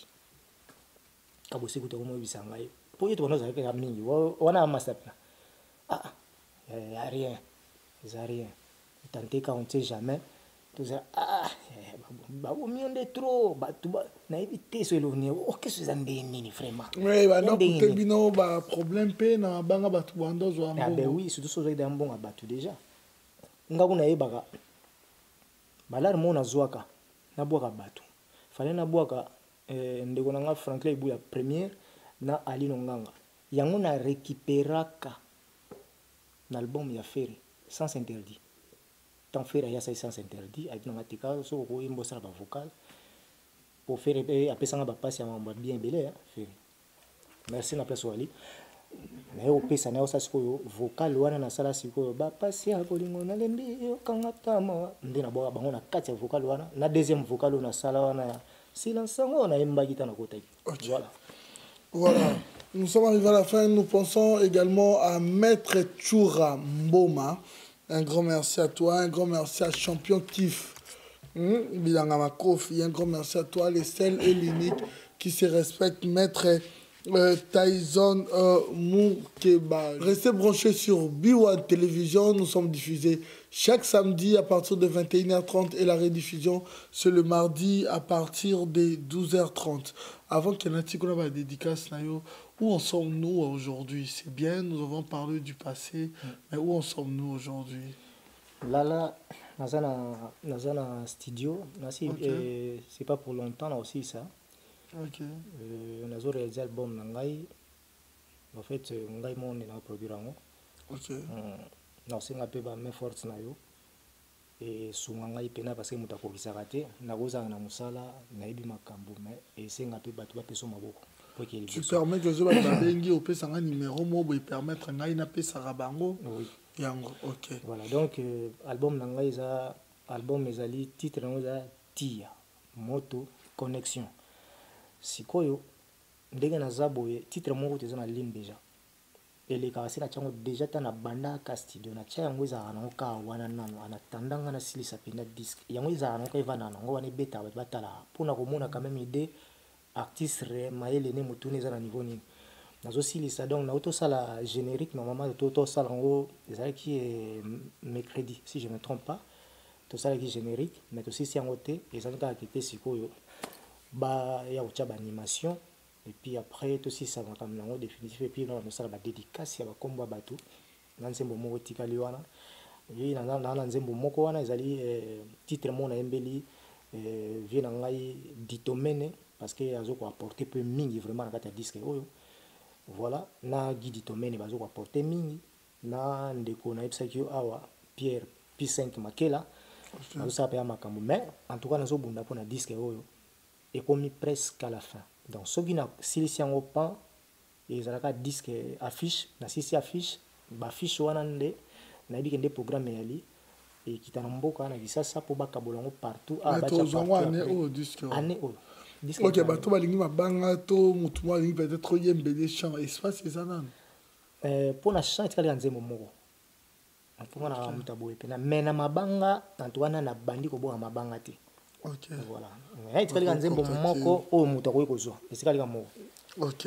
kabose kuto mo bisanga yo po yeto bonoza ke mingi wana masapna ah il y a rien il y a rien tant qu'on sait jamais tout ça ah bah au mieux de trop bah tu bah na éviter ce l'on oh qu'est-ce que ça ndeni vraiment oui bah non pour te bino bah problème pe na banga batu bando zo ambo ah ben oui surtout so zo d'ambo batu déjà ngaku na yebaka balar mo na zwaka na boka batu fallait na boka eh ndeko nga Franklin Ibu ya première na Ali Nonganga yango na récupéraka l'album ya Ferry sans interdit tant Ferry ya ça sans interdit avec na matika so ko imbo sala ba vocal pour faire après ça ba passe ya mamba bien belé Ferry merci na place wali na yo pesa na yo sasa ko vocal wana na sala siko ba passe ya bolingo na lembi yo kanga tama ndina boka bango na kati ya vocal wana na deuxième vocal na sala wana silence on a embaki tana côté. Voilà. Voilà. Nous sommes arrivés à la fin. Nous pensons également à Maître Choura Mboma. Un grand merci à toi. Un grand merci à Champion Kif. Bilanga Makofi. Un grand merci à toi, les seuls et l'unique qui se respectent. Maître euh, Tyson euh, Moukeba. Restez branchés sur B one Télévision. Nous sommes diffusés chaque samedi à partir de vingt et une heures trente et la rediffusion c'est le mardi à partir de douze heures trente. Avant qu'il y ait un petit peu de dédicace, où en sommes-nous aujourd'hui? C'est bien, nous avons parlé du passé, mais où en sommes-nous aujourd'hui? Là, là, dans un studio, okay. euh, c'est pas pour longtemps là aussi ça. Ok. Euh, on a réalisé l'album Nangai. En fait, Nangai mon est dans produire en ok. Non, c'est un peu ma force na yo. Et souvent Nangai pena parce que muta ko kisarate, na goza na musala, na ibi makambo mais et c'est un peu batu ba peso maboko. Tu permets que je vais babengi au pesa un numéro mo pour permettre ngai na pesa rabango. Oui. Yango, ok. Voilà, donc euh, album Nangai za album ezali titre nango za Tia Moto Connexion. Sikoyo ndenge naza boye titre moko teza na ligne déjà eleka kasi na chango déjà ta na banda ka studio na cha yango za na ka wana nano ana tandanga na silisa pena disque yango za na ka ivana nango wana beta batala pona komona quand même idée artiste re maele ne mutune za na niveau nini nazo silisa donc na auto sala générique normalement to to sala ngo ezali qui est mercredi si je me trompe pas to sala qui générique mais aussi si yango te ezali ka kité sikoyo ba ya ucha ba animation et puis après tout si ça va comme nango définitif et puis on a ça ba dédicace ya ba komba bato na nzembo moko tikali wana et na na na nzembo moko wana ezali titre mona embeli vient ngai ditomene parce que azo ko apporter peu mingi vraiment na kata disque oyo voilà na guide ditomene bazo ko apporter mingi na ndeko na epsaki awa Pierre P cinq Makela azo ça pa makambo mais en tout cas nazo bunda pona disque oyo et comme presque à la fin. Donc, ce qui n'a si on pan, ils ont un disque affiche, na si affiche, affiche wanande, na bi kende programme yali et qui t'a n'imboka na gisa ça pour bakabolongo partout. Ah, bah tu as année au disque. Année au. Ok, bah tu vas lingi ma banga to, mutu moi lingi peut-être trop yembe des chants. Espace c'est ça non? Euh, pour la chant, tu as les moko. En tout cas, na mutaboe pena. Mais na mabanga, en tout cas na bandi ko bo mabanga te. Ok. Voilà. Et tu as bon moko au mutako kozo. Et c'est quand moko. Ok.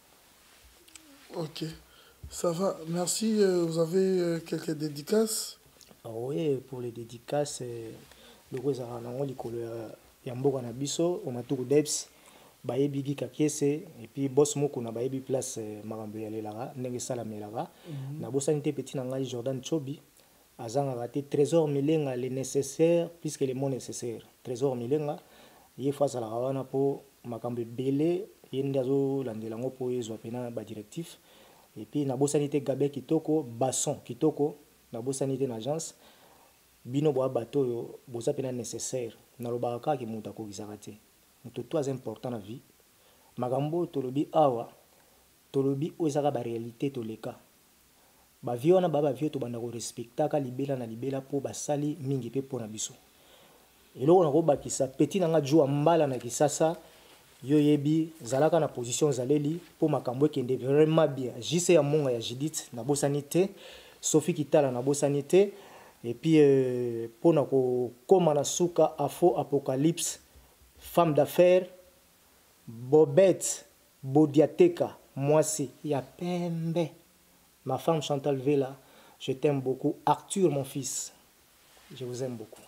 Ok. Ça va. Merci. Vous avez quelques dédicaces? Ah oui, pour les dédicaces, le gros zaranango likolo ya mboka na biso o matuku Debs bayebi gika kese et puis boss moko na bayebi place makambo ya lelaka ndenge sala melaka na bosani te petit na ngai Jordan Chobi azanga raté trésor milenga le nécessaire puisque le mot nécessaire trésor milenga ye face à la wana po makambo belé yende azo landela ngo po ezwa pena ba directif et puis na bosani te Gabe Kitoko Basson Kitoko na bosani te na agence bino bo bato yo boza pena nécessaire na lobaka ki muta ko gisaka te muto très important na vie makambo tolobi awa tolobi ozaka ba réalité toleka ba viona baba vio to banda ko respecta ka libela na libela po basali mingi pe pona biso eloko na ko bakisa petit na nga jua mbala na kisasa yo yebi zalaka na position zaleli po makambo ekende vraiment bien jise ya monga ya Judith na bosani te Sophie Kitala na bosani te et puis euh, pour na ko koma na suka afo apocalypse femme d'affaires Bobette Bodiateka Moisi ya pembe ma femme Chantal Vela je t'aime beaucoup Arthur mon fils je vous aime beaucoup.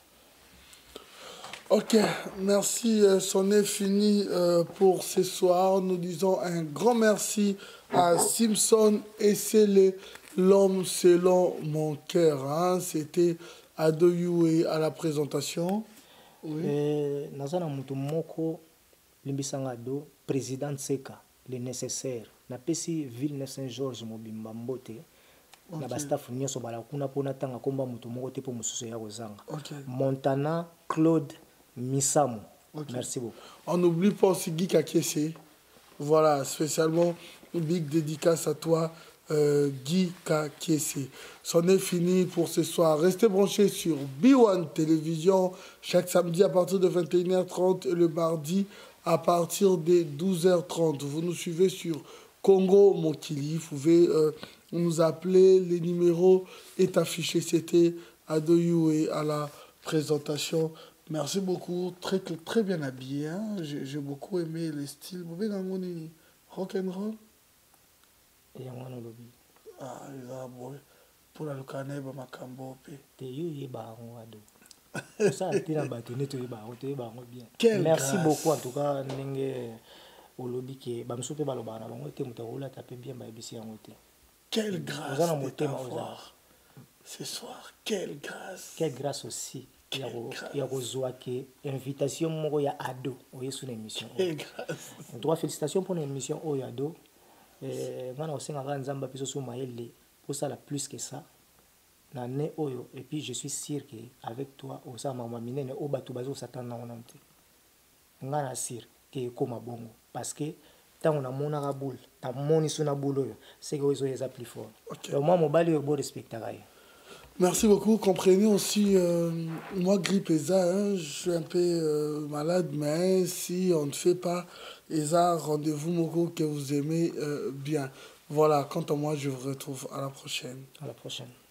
Ok, merci. C'en est fini euh, pour ce soir. Nous disons un grand merci à Simpson et Sele, l'homme selon mon cœur. Hein. C'était Ado Yue à la présentation. Oui. Nazana Mutumoko, Limbisanga Ado, président Seka, le nécessaire. Napesi Ville Saint-Georges Mobimba Mbote. Na bastaff nyoso bala kuna pona tanga komba mutu moko te po mususu ya kozanga. Montana Claude Misamo. Okay. Merci beaucoup. On n'oublie pas aussi Guy Kakiese. Voilà, spécialement une big dédicace à toi, euh, Guy Kakiese. C'en est fini pour ce soir. Restez branchés sur B one Télévision chaque samedi à partir de vingt et une heures trente et le mardi à partir des douze heures trente. Vous nous suivez sur Congo Mokili. Vous pouvez euh, nous appeler. Les numéros est affiché. C'était Adoyou et à la présentation. Merci beaucoup. Très, très bien habillé. Hein? J'ai beaucoup aimé les styles. Vous voyez, rock and roll. Et on a le lobby. Ah, il a bon. Pour la locale, ma cambo. Merci beaucoup en tout cas. Au lobby qui bamsoupe balobana bango te mutarola taper bien ba ebisi yango te. Quelle grâce de t'avoir ce soir. Quelle grâce. Quelle grâce aussi. Il y a besoin que invitation moko ya ado oye sur l'émission. Quelle grâce. En tout cas félicitations pour l'émission o ya ado. Eh ngana osenga ka nzamba piso so maele pour ça la plus que ça. Na ne oyo et puis je suis sûr que avec toi au sa mama minene o batu bazo s'attendre na onante. Ngana sûr que comme bongo parce que tant on a mon araboule tant mon isuna boule c'est que ils ont plus fort. Donc moi mon bali au beau respecter. Merci beaucoup. Comprenez aussi, euh, moi, grippe E S A, hein, je suis un peu euh, malade, mais si on ne fait pas E S A, rendez-vous, Moko, que vous aimez euh, bien. Voilà, quant à moi, je vous retrouve à la prochaine. À la prochaine.